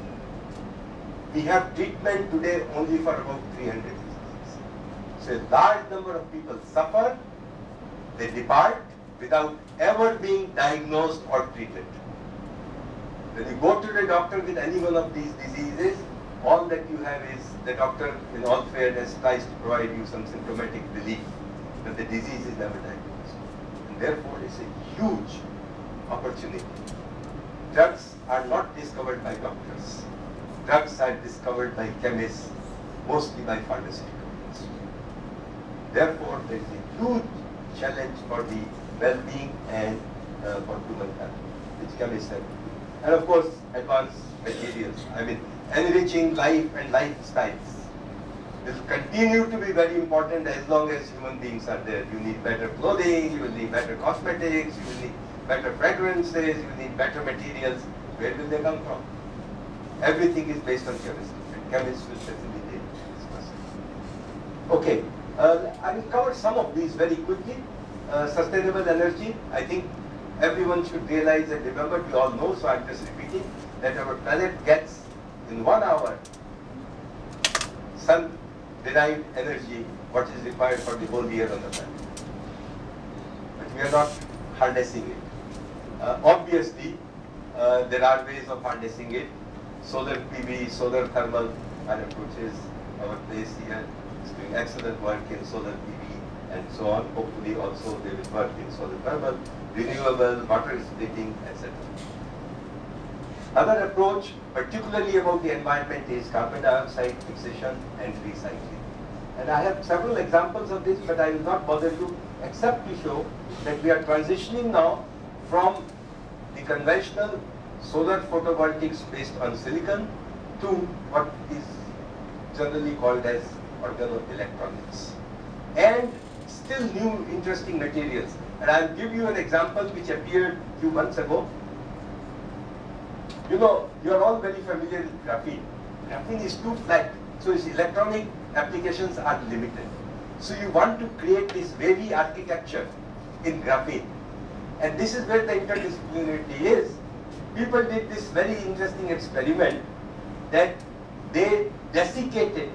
We have treatment today only for about 300 diseases. So a large number of people suffer, they depart without ever being diagnosed or treated. When you go to the doctor with any one of these diseases, all that you have is the doctor, in all fairness, tries to provide you some symptomatic relief, but the disease is never diagnosed. And therefore, it's a huge opportunity. Drugs are not discovered by doctors. Drugs are discovered by chemists, mostly by pharmaceutical industry. Therefore, there is a huge challenge for the well-being and for human health, which chemists have. And of course, advanced materials. I mean, enriching life and lifestyles will continue to be very important as long as human beings are there. You need better clothing, you will need better cosmetics, you will need better fragrances, you will need better materials. Where will they come from? Everything is based on chemistry, and chemists will facilitate this process. Okay, I will cover some of these very quickly. Sustainable energy, I think everyone should realize and remember, we all know, so I'm just repeating, that our planet gets in 1 hour sun-derived energy, what is required for the whole year on the planet. But we are not harnessing it. Obviously, there are ways of harnessing it. Solar PV, solar thermal are approaches. Our place here is doing excellent work in solar PV and so on. Hopefully also they will work in solar thermal, renewable, water splitting, etc. Other approach, particularly about the environment, is carbon dioxide fixation and recycling. And I have several examples of this, but I will not bother you except to show that we are transitioning now from the conventional solar photovoltaics based on silicon to what is generally called as organoelectronics. And still new interesting materials. And I'll give you an example which appeared a few months ago. You know, you are all very familiar with graphene. Graphene is too flat, so its electronic applications are limited. So you want to create this wavy architecture in graphene. And this is where the interdisciplinarity is. People did this very interesting experiment that they desiccated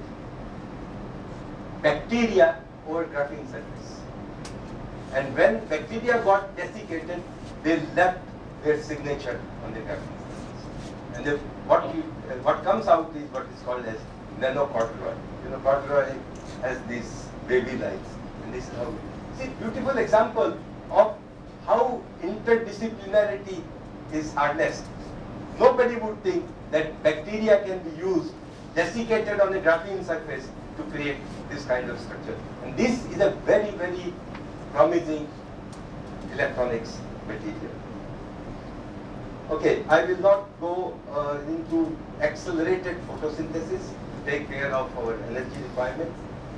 bacteria over graphene surface. And when bacteria got desiccated, they left their signature on the graphene surface. And what comes out is what is called as nanocorduroy. You know, corduroy has these wavy lines. And this is how, see, beautiful example of how interdisciplinarity is harnessed. Nobody would think that bacteria can be used desiccated on a graphene surface to create this kind of structure. And this is a very, very promising electronics material. Okay, I will not go into accelerated photosynthesis to take care of our energy requirements.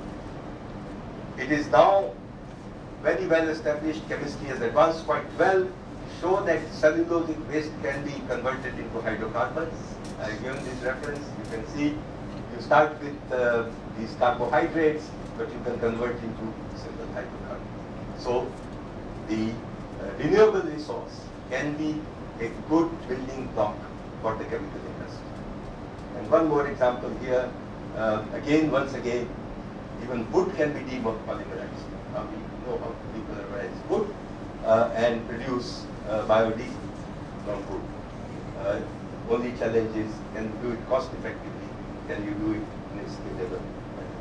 It is now very well established, chemistry has advanced quite well, show that cellulosic waste can be converted into hydrocarbons. I have given this reference. You can see you start with these carbohydrates, but you can convert into simple hydrocarbons. So the renewable resource can be a good building block for the chemical industry. And one more example here, once again, even wood can be depolymerized. Now we know how to depolymerize wood and produce biodiesel from wood. Only challenge is, can you do it cost effectively? Can you do it in a scalable manner?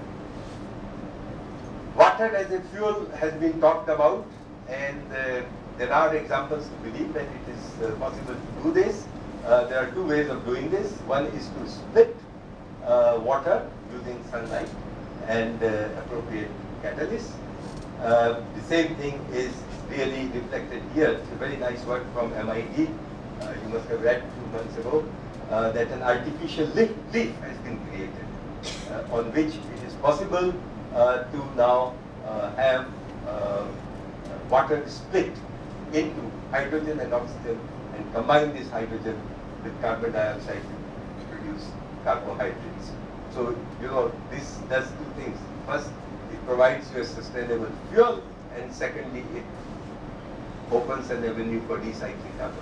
Water as a fuel has been talked about, and there are examples to believe that it is possible to do this. There are two ways of doing this. One is to split water using sunlight and appropriate catalyst. The same thing is really reflected here. It's a very nice work from MIT. You must have read 2 months ago that an artificial leaf has been created on which it is possible to now have water split into hydrogen and oxygen and combine this hydrogen with carbon dioxide to produce carbohydrates. So, you know, this does two things. First, it provides you a sustainable fuel, and secondly, it opens an avenue for recycling carbon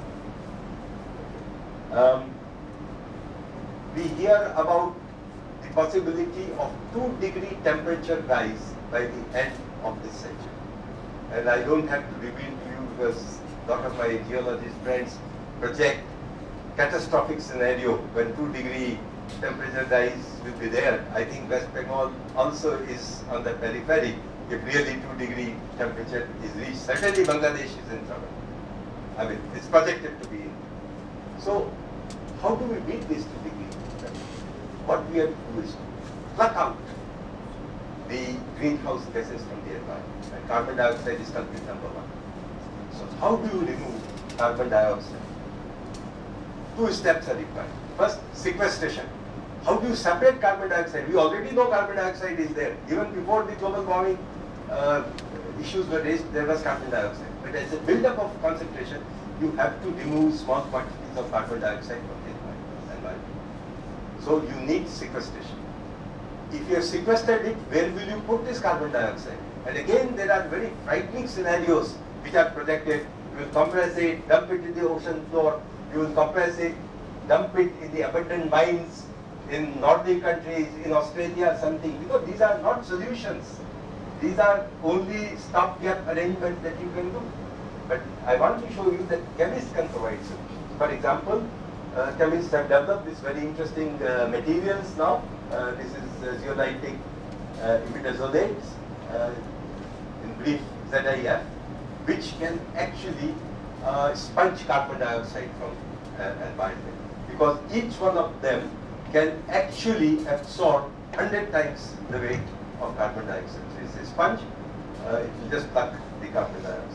dioxide. We hear about the possibility of 2-degree temperature rise by the end of this century. And I don't have to reveal to you because a lot of my geologist friends project catastrophic scenario when 2-degree temperature rise will be there. I think West Bengal also is on the periphery if really 2-degree temperature is reached. Certainly Bangladesh is in trouble. I mean, it's projected to be in. So, how do we beat this 2-degree temperature? What we have to do is pluck out the greenhouse gases from the environment. And carbon dioxide is culprit number 1. So, how do you remove carbon dioxide? 2 steps are required. First, sequestration. How do you separate carbon dioxide? We already know carbon dioxide is there. Even before the global warming issues were raised, there was carbon dioxide. But as a build-up of concentration, you have to remove small quantities of carbon dioxide from the environment. So you need sequestration. If you have sequestered it, where will you put this carbon dioxide? And again, there are very frightening scenarios which are projected. You will compress it, dump it in the ocean floor. You will compress it, dump it in the abandoned mines in Nordic countries, in Australia, something. Because these are not solutions. These are only stopgap arrangements that you can do. But I want to show you that chemists can provide solutions. For example, chemists have developed this very interesting materials now. This is zeolitic imidazolates, in brief ZIF, which can actually sponge carbon dioxide from environment. Because each one of them can actually absorb 100 times the weight of carbon dioxide. So it's a sponge, it will just pluck the carbon dioxide.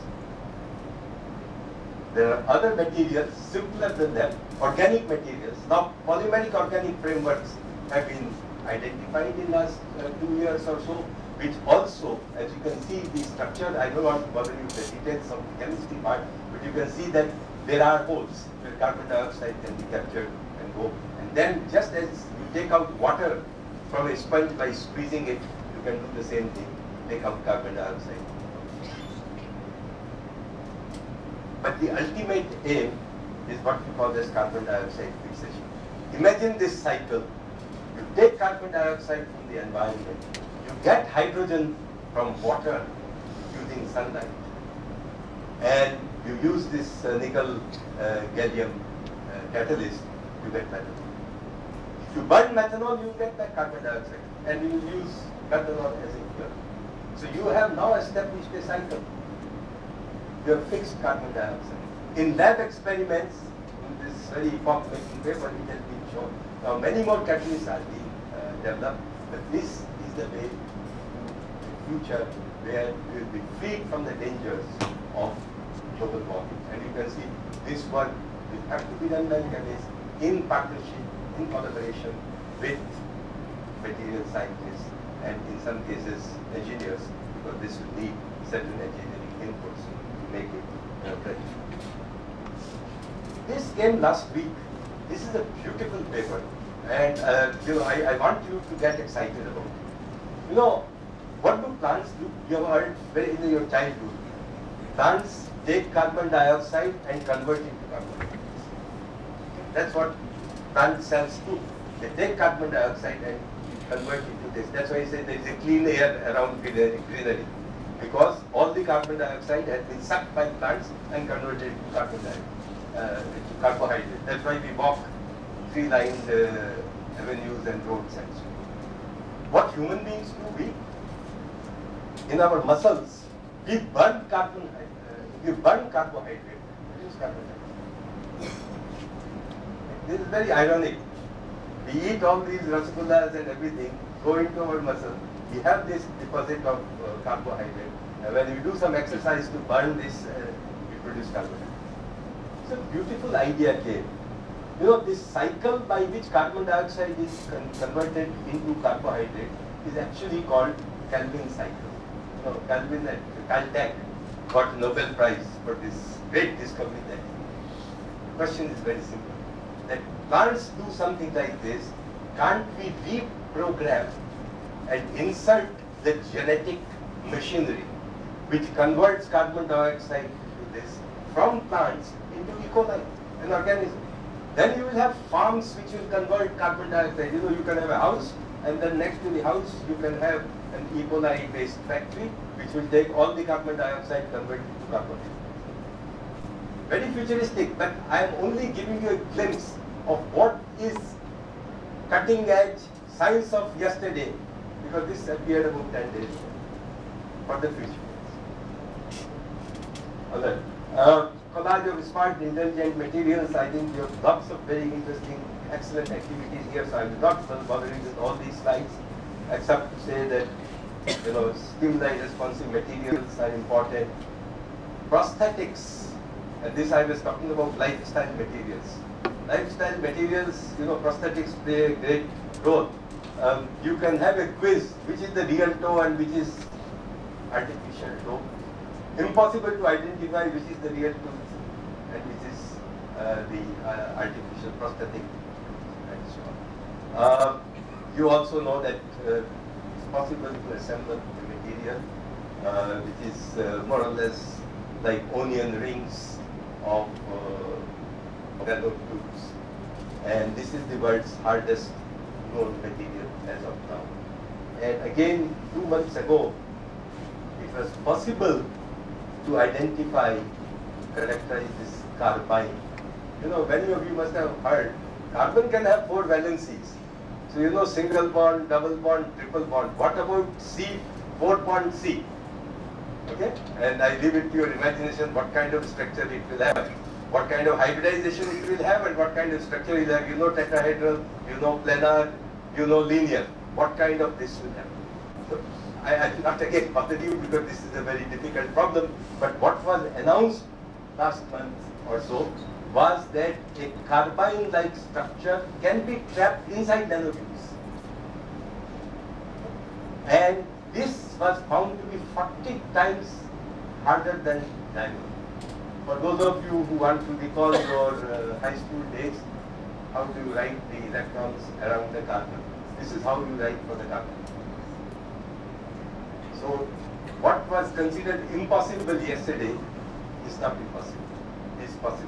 There are other materials simpler than them, organic materials. Now polymeric organic frameworks have been identified in the last 2 years or so, which also, as you can see, the structure, I don't want to bother you with the details of the chemistry part, but you can see that there are holes where carbon dioxide can be captured and go. And then just as you take out water from a sponge by squeezing it, you can do the same thing, take out carbon dioxide. But the ultimate aim is what we call as carbon dioxide fixation. Imagine this cycle. You take carbon dioxide from the environment, you get hydrogen from water using sunlight, and you use this nickel gallium catalyst to get methanol. If you burn methanol, you get that carbon dioxide, and you will use methanol as a fuel. So you have now established a cycle. You have fixed carbon dioxide. In lab experiments, in this very epoch-making paper, it has been shown. Now many more catalysts are being developed, but this is the way to the future where we will be freed from the dangers of global warming. And you can see this work will have to be done by chemists in partnership, in collaboration with material scientists and in some cases engineers, because this will need certain engineering inputs to make it ready. This came last week. This is a beautiful paper, and I want you to get excited about it. You know, what do plants do? You have heard in your childhood. Plants take carbon dioxide and convert it into carbon dioxide. That's what plant cells do. They take carbon dioxide and convert it into this. That's why I say there is a clean air around greenery, because all the carbon dioxide has been sucked by plants and converted into carbon dioxide, into carbohydrate. That's why we walk tree-lined avenues and roads and so on. What human beings do? In our muscles, we burn carbohydrate, produce carbon dioxide. This is very ironic. We eat all these rasagullas and everything, go into our muscle. We have this deposit of carbohydrate. When we do some exercise to burn this, we produce carbohydrate. So a beautiful idea came. You know, this cycle by which carbon dioxide is converted into carbohydrate is actually called Calvin cycle. You know, Calvin and Caltech got a Nobel Prize for this great discovery. That the question is very simple. That plants do something like this, can't we reprogram and insert the genetic machinery which converts carbon dioxide into this from plants into E. coli, an organism? Then you will have farms which will convert carbon dioxide. You know, you can have a house, and then next to the house you can have an E. coli based factory which will take all the carbon dioxide, convert it to carbon dioxide. Very futuristic, but I am only giving you a glimpse of what is cutting edge science of yesterday, because this appeared about 10 days ago, for the future. Alright. Collage of smart, intelligent materials. I think you have lots of very interesting, excellent activities here, so I will not bother you with all these slides, except to say that, you know, stimuli responsive materials are important. Prosthetics, and this I was talking about lifestyle materials. Lifestyle materials, you know, prosthetics play a great role. You can have a quiz, which is the real toe and which is artificial toe. Impossible to identify which is the real toe and which is the artificial prosthetic and so on. You also know that it's possible to assemble a material which is more or less like onion rings of cathode tubes, and this is the world's hardest known material as of now. And again, 2 months ago, it was possible to identify, characterize this carbine. You know, many of you must have heard, carbon can have 4 valencies. So you know, single bond, double bond, triple bond. What about C, 4 bond C? Okay, and I leave it to your imagination what kind of structure it will have, what kind of hybridization it will have, and what kind of structure it will have. You know tetrahedral, you know planar, you know linear. What kind of this will have? So I will not again bother you because this is a very difficult problem, but what was announced last month or so was that a carbine-like structure can be trapped inside nanotubes. And this was found to be 40 times harder than diamond. For those of you who want to recall your high school days, how do you write the electrons around the carbon? This is how you write for the carbon. So what was considered impossible yesterday is not impossible. It is possible.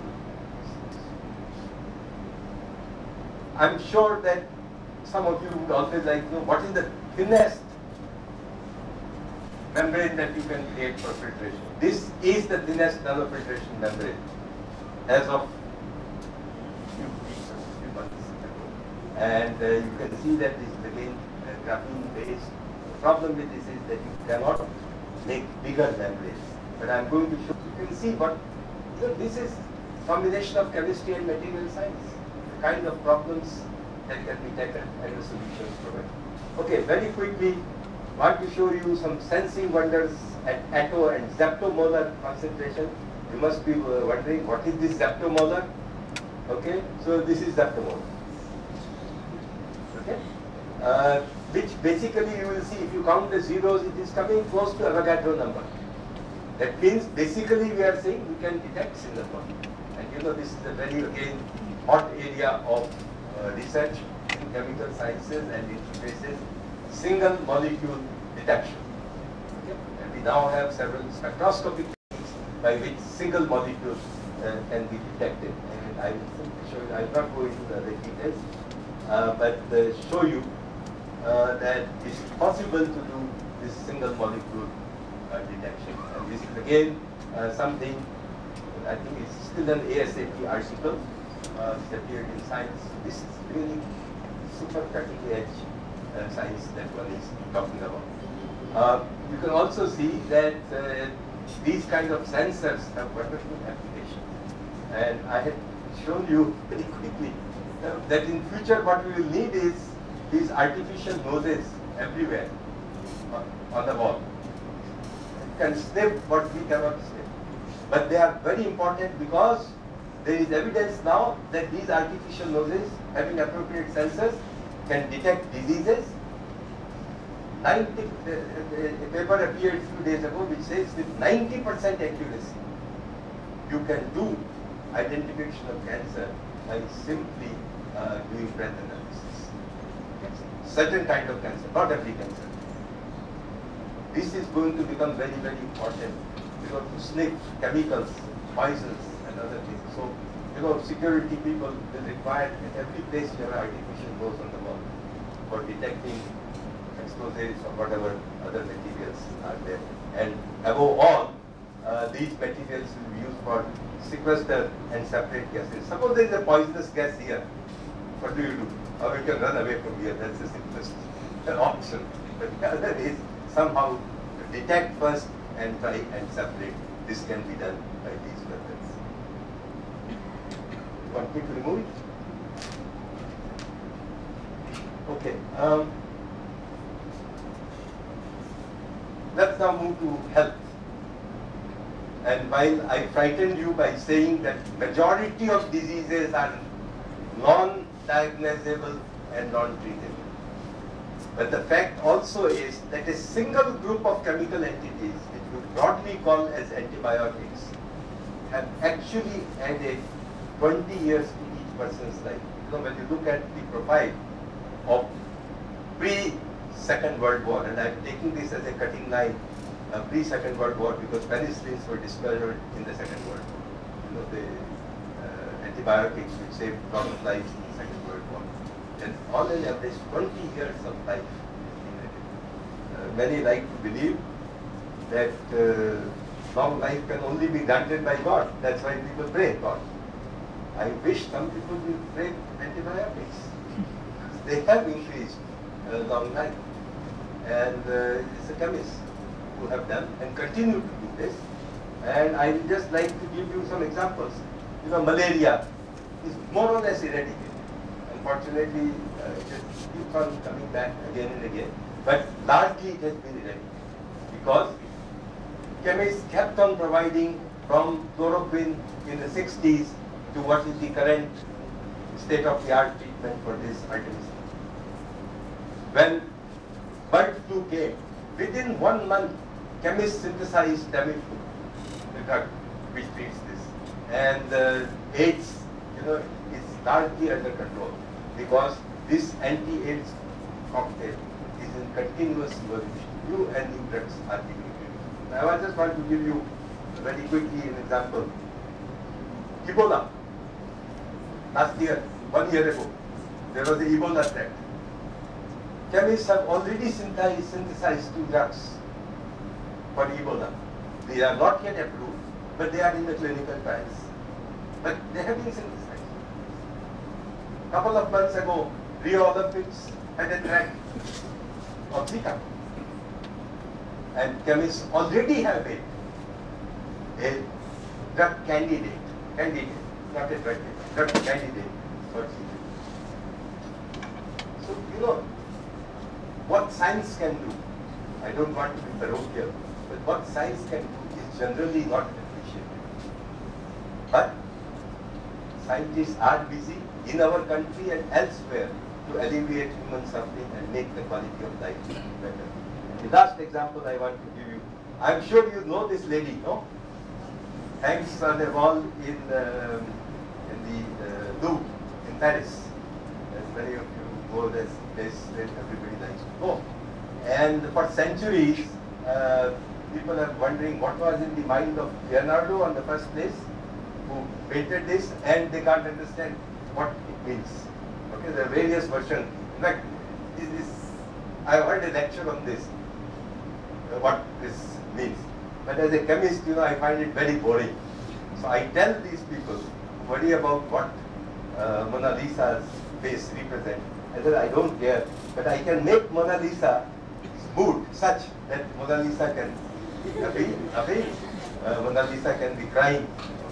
I'm sure that some of you would always like to know what is the thinnest membrane that you can create for filtration. This is the thinnest nanofiltration membrane as of few weeks or few months ago. And you can see that this is again graphene based. The problem with this is that you cannot make bigger membranes. But I'm going to show you can see what this is combination of chemistry and material science. The kind of problems that can be taken and the solutions provided. Okay, very quickly, want to show you some sensing wonders at atto and zeptomolar concentration. You must be wondering what is this zeptomolar? Okay, so this is zeptomolar. Okay, which basically you will see if you count the zeros, it is coming close to Avogadro number. That means basically we are saying we can detect single bond. And you know this is a very again hot area of research in chemical sciences and interfaces, single molecule detection. Okay? And we now have several spectroscopic techniques by which single molecules can be detected. And I will simply show you, I will not go into the details, but show you that it is possible to do this single molecule detection. And this is again something, I think it's still an ASAP article. Which appeared in Science. This is really super cutting edge science that one is talking about. You can also see that these kind of sensors have wonderful applications. And I had shown you very quickly that in future what we will need is these artificial noses everywhere on the wall. It can snip what we cannot snip. But they are very important because there is evidence now that these artificial noses, having appropriate sensors, can detect diseases. A paper appeared a few days ago which says with 90% accuracy, you can do identification of cancer by simply doing breath analysis. Certain kind of cancer, not every cancer. This is going to become very, very important because to snip chemicals, poisons, and other things. So, you know, security people will require at every place you have artificial nose on the wall for detecting explosives or whatever other materials are there. And above all, these materials will be used for sequester and separate gases. Suppose there is a poisonous gas here, what do you do? Or you can run away from here, that's the simplest option. But the other is somehow detect first and try and separate. This can be done by these methods. You want me to remove it? Okay. Let's now move to health. And while I frightened you by saying that majority of diseases are non-diagnosable and non-treatable, but the fact also is that a single group of chemical entities, which we broadly call as antibiotics, have actually added 20 years to each person's life. You know, when you look at the profile of pre-Second World War, and I'm taking this as a cutting line, pre-Second World War, because penicillins were discovered in the Second World War. You know, the antibiotics which saved a lot of lives in the Second World War. And on an average, 20 years of life. Many like to believe that long life can only be granted by God. That's why people pray God. I wish some people will pray antibiotics. They have increased long life. And it's a chemist who have done and continue to do this. And I would just like to give you some examples. You know, malaria is more or less eradicated. Unfortunately, it just keeps on coming back again and again. But largely it has been eradicated because chemists kept on providing from chloroquine in the 60s to what is the current state-of-the-art treatment for this Artemisinin. When bird flu came, Within 1 month, chemists synthesized Tamiflu, the drug which treats this. And AIDS, is largely under control because this anti-AIDS cocktail is in continuous evolution. New and new drugs are being introduced. Now, I just want to give you very quickly an example. Ebola. Last year, 1 year ago, there was the Ebola threat. Chemists have already synthesized 2 drugs for Ebola. They are not yet approved, but they are in the clinical trials. But they have been synthesized. A couple of months ago, Rio Olympics had a threat of Zika. And chemists already have a drug candidate, not a drug candidate for Zika. So, what science can do, I don't want to be parochial, but what science can do is generally not appreciated. But scientists are busy in our country and elsewhere to alleviate human suffering and make the quality of life better. And the last example I want to give you, I'm sure you know this lady, no? Hangs on a wall in the Louvre in Paris. And many of you go this place where everybody likes to go. And for centuries, people are wondering what was in the mind of Leonardo in the first place, who painted this, and they can't understand what it means. Okay, there are various versions. In fact, I heard a lecture on this, what this means. But as a chemist, I find it very boring. So I tell these people who worry about what Mona Lisa's face represents, I said, I don't care, but I can make Mona Lisa's mood such that Mona Lisa can be happy, Mona Lisa can be crying.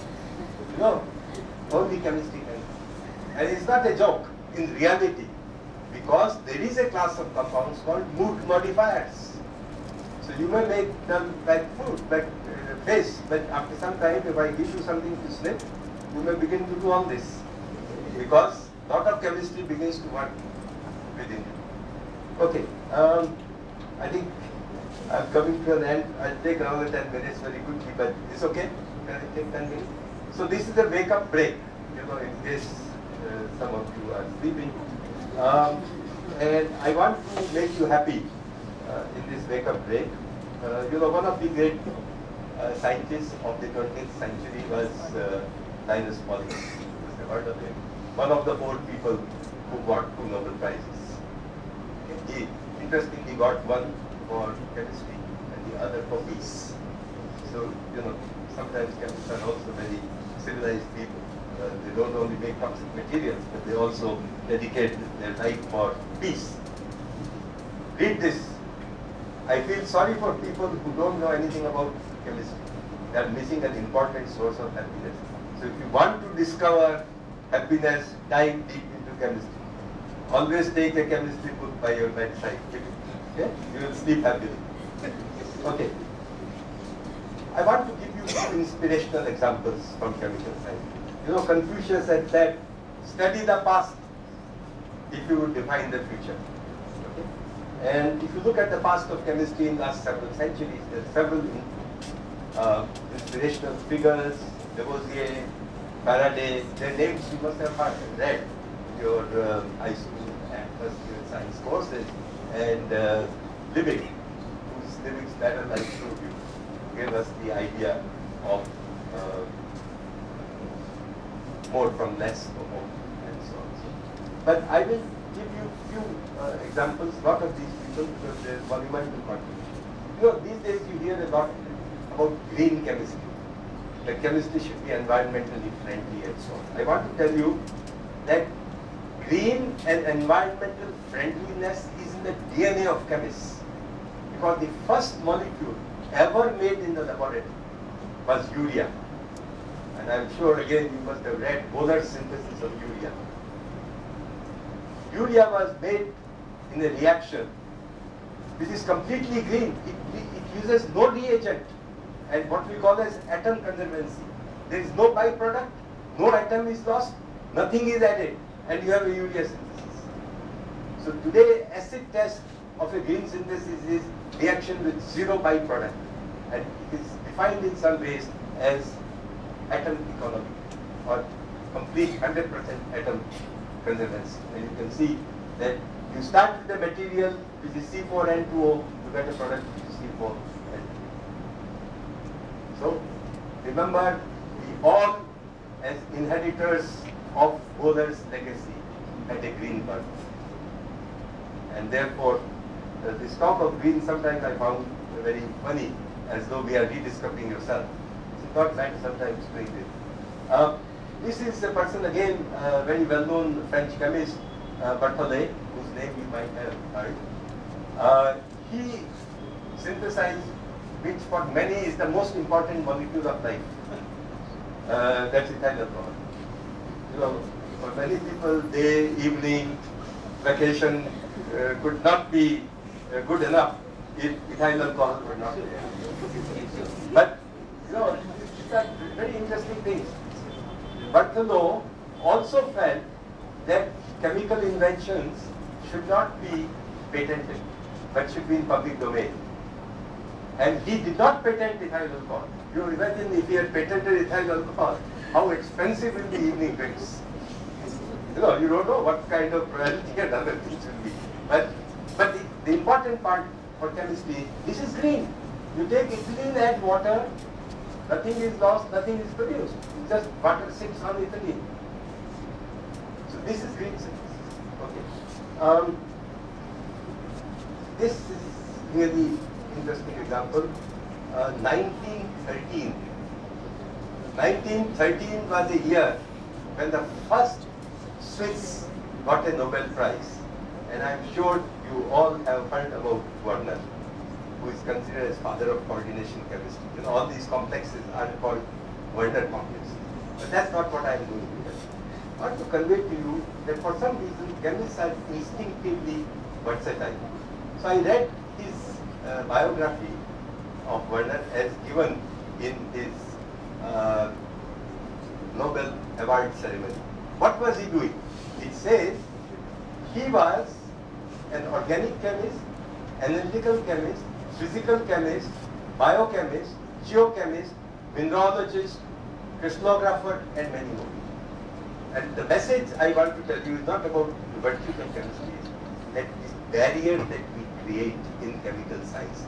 Only chemistry can. And it's not a joke in reality, because there is a class of compounds called mood modifiers. So you may make them like food, like face, but after some time, if I give you something to sniff, you may begin to do all this, because a lot of chemistry begins to work within you. Okay, I think I'm coming to an end. I'll take another 10 minutes very quickly, but it's okay. Can I take 10 minutes? So this is a wake-up break, in case some of you are sleeping. And I want to make you happy in this wake-up break. One of the great scientists of the 20th century was Linus Pauling. You must have heard of him. One of the 4 people who got 2 Nobel Prizes. He interestingly got one for chemistry and the other for peace. So, sometimes chemists are also very civilized people. They don't only make toxic materials, but they also dedicate their life for peace. Read this. I feel sorry for people who don't know anything about chemistry. They are missing an important source of happiness. So if you want to discover happiness, dive deep into chemistry. Always take a chemistry book by your bedside. Okay? You will sleep happily. Okay. I want to give you 2 inspirational examples from chemical science. Confucius had said, study the past if you would define the future. Okay? And if you look at the past of chemistry in the last several centuries, there are several inspirational figures, Lavoisier, Faraday. Their names you must have read in your high school and first year science courses. And Liebig, whose Liebig's pattern I showed you, gave us the idea of more from less to more, and so on. But I will give you few examples, not of these people, because there is monumental contribution. These days you hear a lot about green chemistry. The chemistry should be environmentally friendly and so on. I want to tell you that green and environmental friendliness is in the DNA of chemists. Because the first molecule ever made in the laboratory was urea. And I'm sure again you must have read Bohler's synthesis of urea. Urea was made in a reaction which is completely green. It uses no reagent and what we call as atom conservancy. There is no byproduct, no atom is lost, nothing is added, and you have a urea synthesis. So today acid test of a green synthesis is reaction with zero byproduct, and it is defined in some ways as atom economy or complete 100% atom conservance. And you can see that you start with the material which is C4N2O, you get a product which is C4N2O. So remember, we all as inheritors of Bohler's legacy had a green birth. And therefore, this talk of green sometimes I found very funny, as though we are rediscovering yourself. It's not that sometimes doing this. This is a person, again, very well-known French chemist, Prafulla, whose name you might have heard. He synthesized, which for many is the most important molecule of life. That's ethyl alcohol. You know, for many people, day, evening, vacation could not be good enough if ethyl alcohol were not there. But, you know, these are very interesting things. Prafulla also felt that chemical inventions should not be patented, but should be in public domain. And he did not patent ethyl alcohol. You imagine if he had patented ethyl alcohol, how expensive will be evening drinks. You know, you don't know what kind of royalty and other things will be. But the important part for chemistry, this is green. You take ethylene, add water, nothing is lost, nothing is produced. It's just water sits on ethylene. So this is green synthesis. Okay. This is really interesting example. 1913. 1913 was the year when the first Swiss got a Nobel Prize. And I'm sure you all have heard about Werner, who is considered as father of coordination chemistry. You know, all these complexes are called Werner complexes. But that's not what I'm doing here. I want to convey to you that for some reason chemists are instinctively versatile. So I read his biography of Werner as given in his Nobel Award ceremony. What was he doing? It says he was an organic chemist, analytical chemist, physical chemist, biochemist, geochemist, mineralogist, crystallographer, and many more. And the message I want to tell you is not about the virtues of chemistry, that this barrier that we create in chemical sciences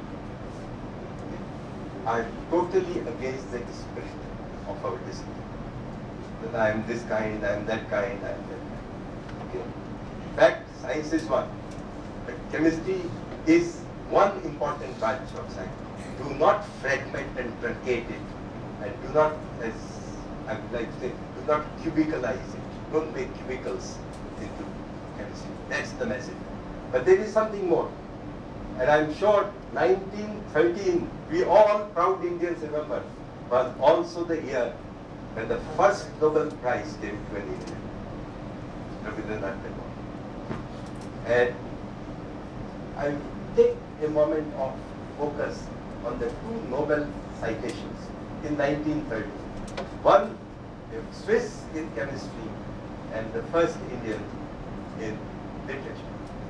are totally against the spirit of our discipline. That I am this kind, I am that kind, I am that kind. Okay. In fact, science is one, but chemistry is one important branch of science. Do not fragment and truncate it, and do not, as I would like to say, do not cubicalize it. Don't make cubicles into chemistry. That's the message. But there is something more. And I'm sure 1913, we all proud Indians remember, was also the year when the first Nobel Prize came to an Indian, Rabindranath Tagore. And I take a moment of focus on the two Nobel citations in 1930. One, a Swiss in chemistry, and the first Indian in literature.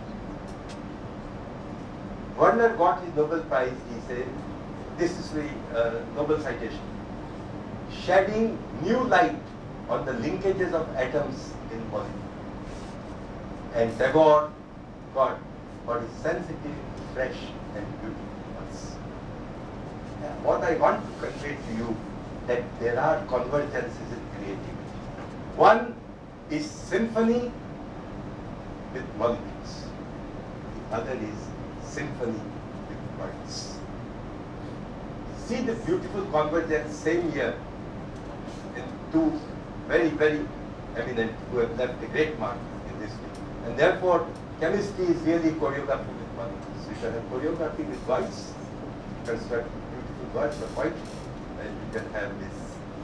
Werner got his Nobel Prize, he said, this is the Nobel citation, shedding new light on the linkages of atoms in molecules. And Tagore got for his sensitive, fresh, and beautiful words. What I want to convey to you, that there are convergences in creativity. One is symphony with molecules. The other is symphony with words. See the beautiful convergence same year in two very, very eminent who have left a great mark in this field. And therefore, chemistry is really choreography with molecules. You can have choreography with words, construct beautiful words of white, and you can have this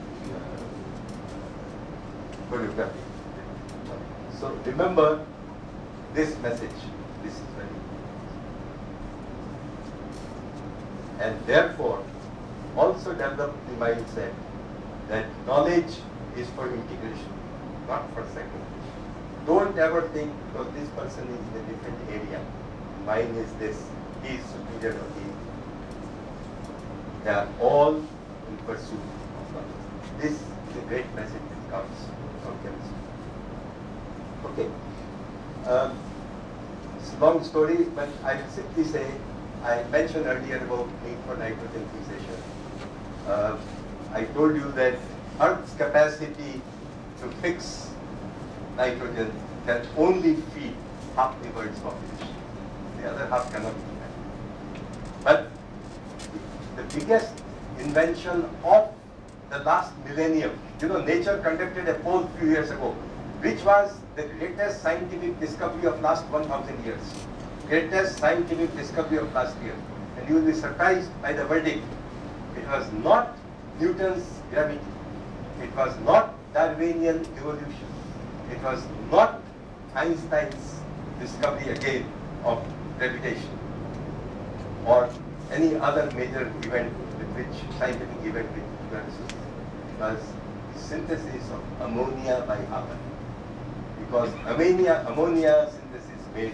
choreography. So remember this message. This is very important. And therefore, also develop the mindset that knowledge is for integration, not for segmentation. Don't ever think because this person is in a different area, mine is this, he is superior or he is. They are all in pursuit of knowledge. This is a great message that comes from chemistry. Okay. It's a long story, but I will simply say, I mentioned earlier about need for nitrogen fixation. I told you that Earth's capacity to fix nitrogen can only feed half the world's population. The other half cannot do that. But the biggest invention of the last millennium, nature conducted a poll a few years ago, which was the greatest scientific discovery of last 1,000 years. Greatest scientific discovery of last year. And you will be surprised by the verdict. It was not Newton's gravity. It was not Darwinian evolution. It was not Einstein's discovery again of gravitation or any other major event with which scientific event with which we are associated. It was the synthesis of ammonia by carbon. Because ammonia synthesis made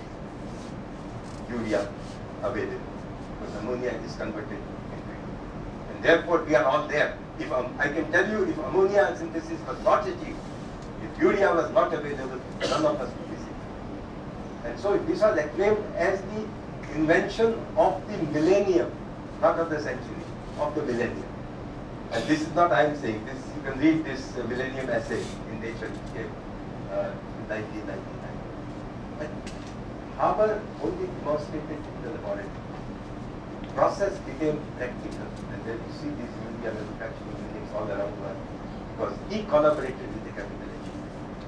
urea available. Because ammonia is converted into urea. And therefore we are all there. If I can tell you, if ammonia synthesis was not achieved, if urea was not available, none of us would be sick. And so this was acclaimed as the invention of the millennium, not of the century, of the millennium. And this is not I am saying, this you can read this millennium essay in Nature, which came in 1999. But Haber only demonstrated in the laboratory. Process became practical, and then you see these urea manufacturing units all around the world, because he collaborated with the chemical engineer,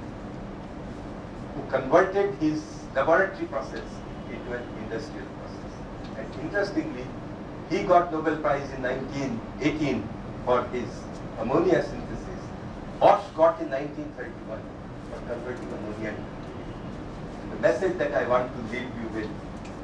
who converted his laboratory process into an industrial process. And interestingly, he got Nobel Prize in 1918 for his ammonia synthesis. Bosch got in 1931 for converting ammonia into urea. The message that I want to leave you with: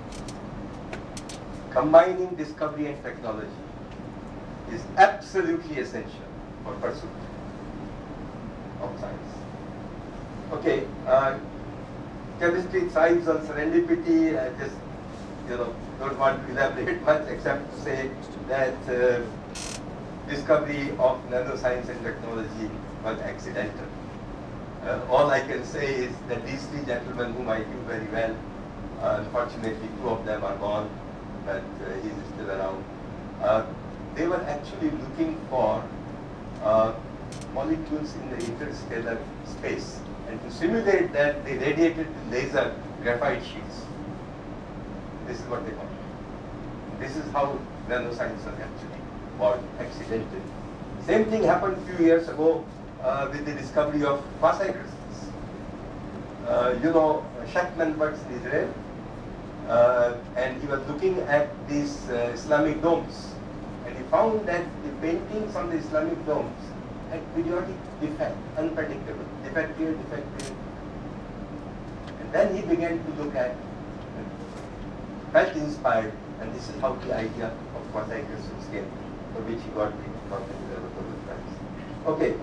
combining discovery and technology is absolutely essential for pursuit of science. Okay, chemistry thrives on serendipity. I just don't want to elaborate much except to say that discovery of nanoscience and technology was accidental. All I can say is that these three gentlemen, whom I knew very well, unfortunately 2 of them are gone, but he is still around. They were actually looking for molecules in the interstellar space, and to simulate that, they radiated with laser graphite sheets. This is what they call it. This is how nanoscience was actually born, accidentally. Same thing happened a few years ago with the discovery of quasi-crystals. Shachtman works in Israel, and he was looking at these Islamic domes, and he found that the paintings on the Islamic domes had periodic defect, unpredictable, defect here, defect here. And then he began to look at, felt inspired, and this is how the idea of quasi-crystals came, for which he got the Nobel Prize. Okay,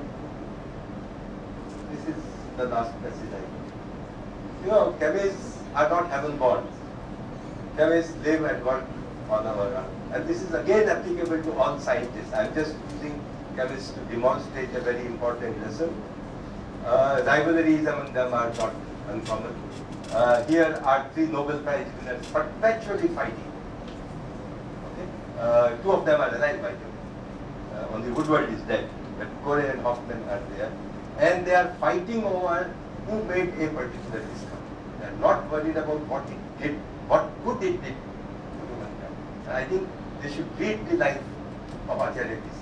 this is the last message I give. Chemists are not heaven born. Chemists live and work on our earth. And this is again applicable to all scientists. I'm just using chemists to demonstrate a very important lesson. Rivalries among them are not uncommon. Here are 3 Nobel Prize winners perpetually fighting. Okay? 2 of them are alive, by the way. Only Woodward is dead, but Corey and Hoffman are there. And they are fighting over who made a particular discovery. They are not worried about what it did, what good it did to humankind. And I think they should read the life of Acharya PC.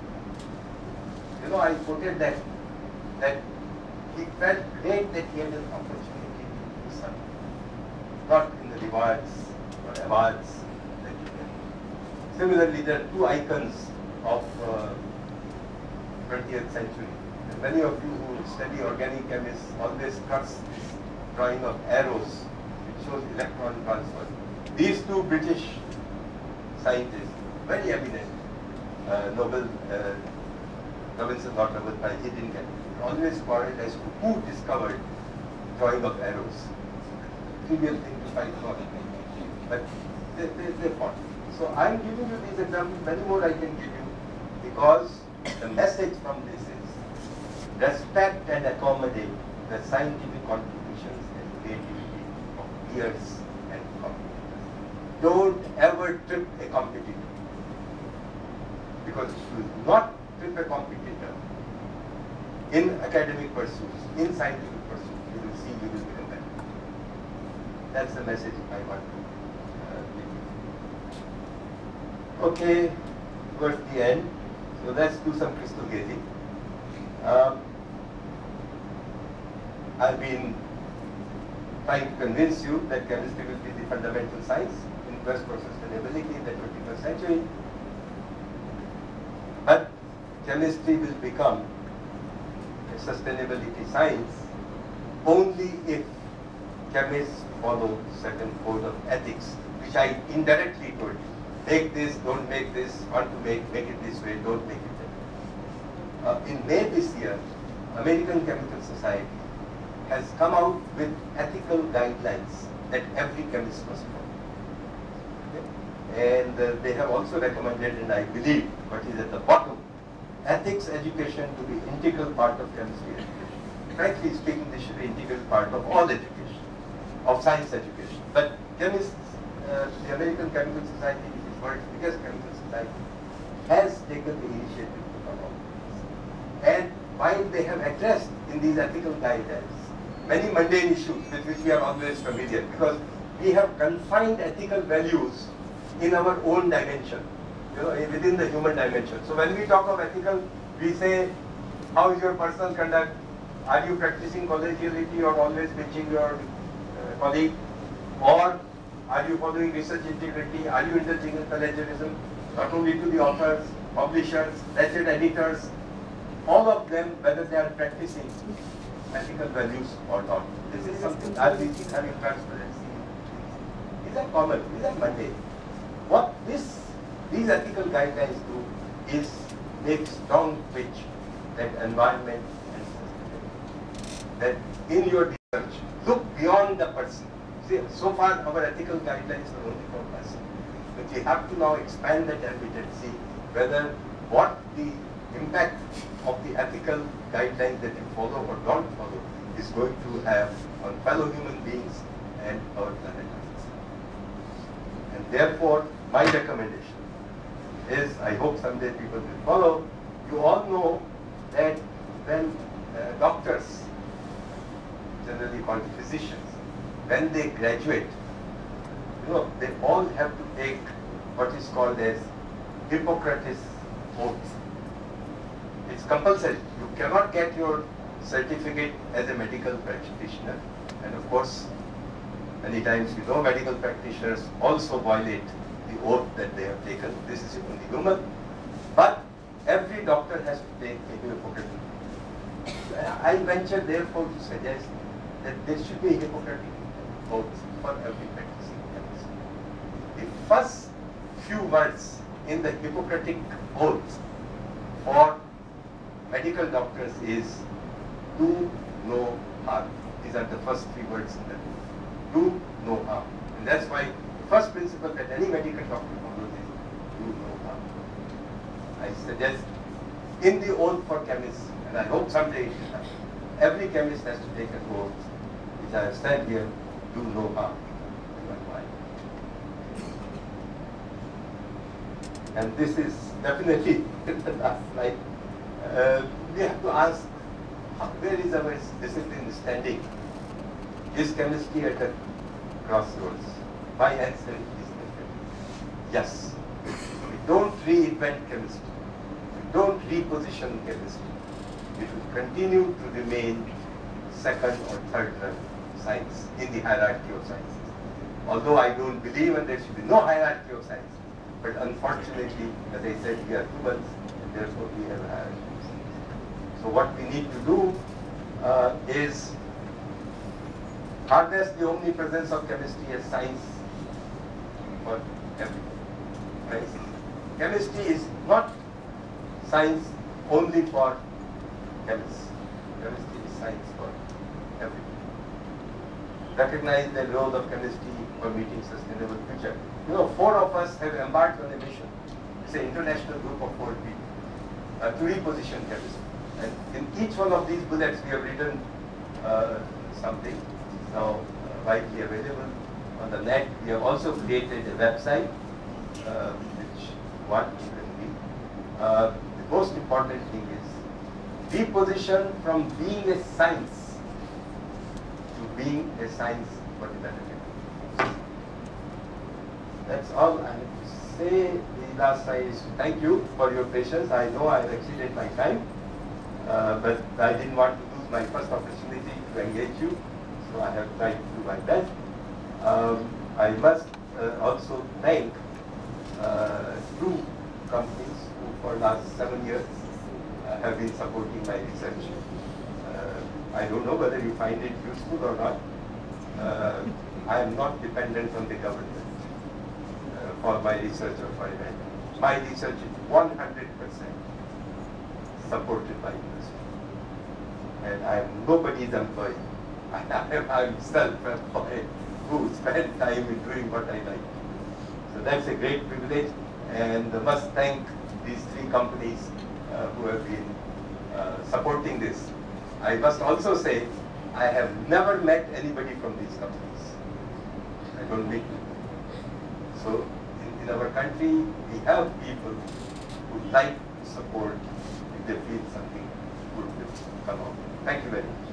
I quoted that he felt great that he had an opportunity to serve, not in the rewards or awards that he get. Similarly, there are 2 icons of 20th century. And many of you who study organic chemists always trust this drawing of arrows, which shows electron transfer. These 2 British scientists, very eminent, Robinson got Nobel Prize, he didn't get it. Always quarreled as to who discovered drawing of arrows. Trivial thing to fight for. But they fought. So I'm giving you these examples, many more I can give you, because the message from this is respect and accommodate the scientific contributions and creativity of peers and competitors. Don't ever trip a competitor, because if you do not trip a competitor in academic pursuits, in scientific pursuits, you will see you will become better. That's the message I want to give you. Okay, towards the end, so let's do some crystal gazing. I've been trying to convince you that chemistry will be the fundamental science in quest for sustainability in the 21st century. But chemistry will become a sustainability science only if chemists follow certain code of ethics, which I indirectly told you. Make this, don't make this, want to make it this way, don't make it that way. In May this year, American Chemical Society has come out with ethical guidelines that every chemist must follow. Okay? And they have also recommended, and I believe what is at the bottom, ethics education to be integral part of chemistry education. Frankly speaking, this should be integral part of all education, of science education. But chemists, the American Chemical Society, which is the world's biggest chemical society, has taken the initiative to come out with this. And while they have addressed in these ethical guidelines many mundane issues with which we are always familiar, because we have confined ethical values in our own dimension, within the human dimension. So when we talk of ethical, we say, how is your personal conduct? Are you practicing collegiality or always bitching your colleague? Or are you following research integrity? Are you indulging in plagiarism? Not only to the authors, publishers, wretched editors, all of them, whether they are practicing ethical values or not. This is something, are we having transparency? These are common, these are mundane. What these ethical guidelines do is make strong pitch that environment and sustainability. That in your research, look beyond the person. See, so far our ethical guidelines are only for person. But we have to now expand that ambit and see whether what the impact of the ethical guidelines that you follow or don't follow is going to have on fellow human beings and our planet. And therefore, my recommendation is, I hope someday people will follow. You all know that when doctors, generally called physicians, when they graduate, they all have to take what is called as Hippocrates oath. It's compulsory. You cannot get your certificate as a medical practitioner. And of course, many times medical practitioners also violate the oath that they have taken. This is only human. But every doctor has to take a Hippocratic oath. I venture therefore to suggest that there should be a Hippocratic oath for every practicing chemist. The first few words in the Hippocratic oath for medical doctors is do no harm. These are the first three words in the book. Do no harm. And that's why the first principle that any medical doctor follows is do no harm. I suggest in the oath for chemists, and I hope someday it will happen, every chemist has to take an oath, which I have said here, do no harm. And this is definitely the last slide. We have to ask, where is our discipline standing? Is chemistry at a crossroads? My answer is yes. We don't reinvent chemistry. We don't reposition chemistry. It will continue to remain second or third run science in the hierarchy of sciences. Although I don't believe and there should be no hierarchy of science. But unfortunately, as I said, we are humans and therefore we have a hierarchy. So what we need to do is harness the omnipresence of chemistry as science for everyone. Right? Chemistry is not science only for chemists. Chemistry is science for everyone. recognize the role of chemistry for meeting sustainable future. You know, 4 of us have embarked on a mission. It's an international group of 4 people to reposition chemistry. And in each one of these bullets, we have written something now widely available on the net. We have also created a website, which one can read. The most important thing is reposition from being a science to being a science for the benefit. That's all I have to say. The last slide is to thank you for your patience. I know I have exceeded my time, but I didn't want to lose my first opportunity to engage you, so I have tried to do my best. I must also thank 2 companies who for the last 7 years have been supporting my research. I don't know whether you find it useful or not. I am not dependent on the government for my research or for event. My research is 100% supported by industry. And I am nobody's employee. I am self-employed who spend time in doing what I like. So that's a great privilege, and I must thank these 3 companies who have been supporting this. I must also say, I have never met anybody from these companies. I don't meet people. So in our country, we have people who like to support if they feel something good will come out. Thank you very much.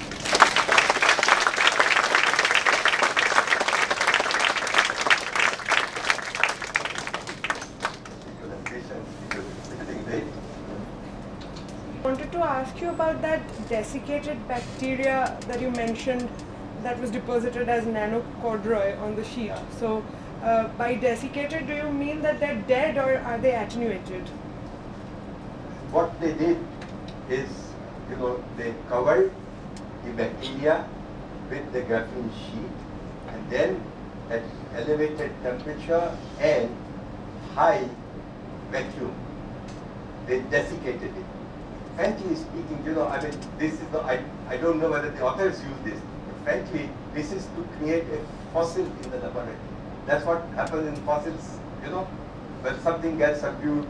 I wanted to ask you about that desiccated bacteria that you mentioned that was deposited as nanocorduroy on the sheet. So by desiccated, do you mean that they're dead or are they attenuated? What they did is, you know, they covered the bacteria with the graphene sheet, and then at elevated temperature and high vacuum, they desiccated it. Frankly speaking, you know, I mean, this is the, I don't know whether the authors use this, but frankly, this is to create a fossil in the laboratory. That's what happens in fossils, you know, when something gets subdued.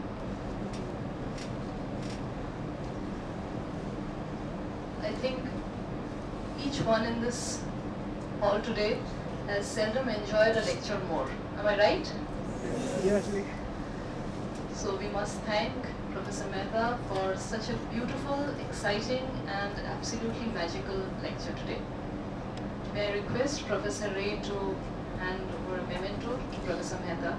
I think each one in this hall today has seldom enjoyed a lecture more. Am I right? Yes. So we must thank Professor Mehta for such a beautiful, exciting and absolutely magical lecture today. May I request Professor Ray to hand over a memento to Professor Mehta.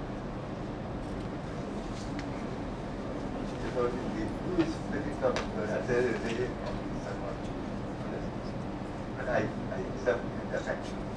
But I accept that action.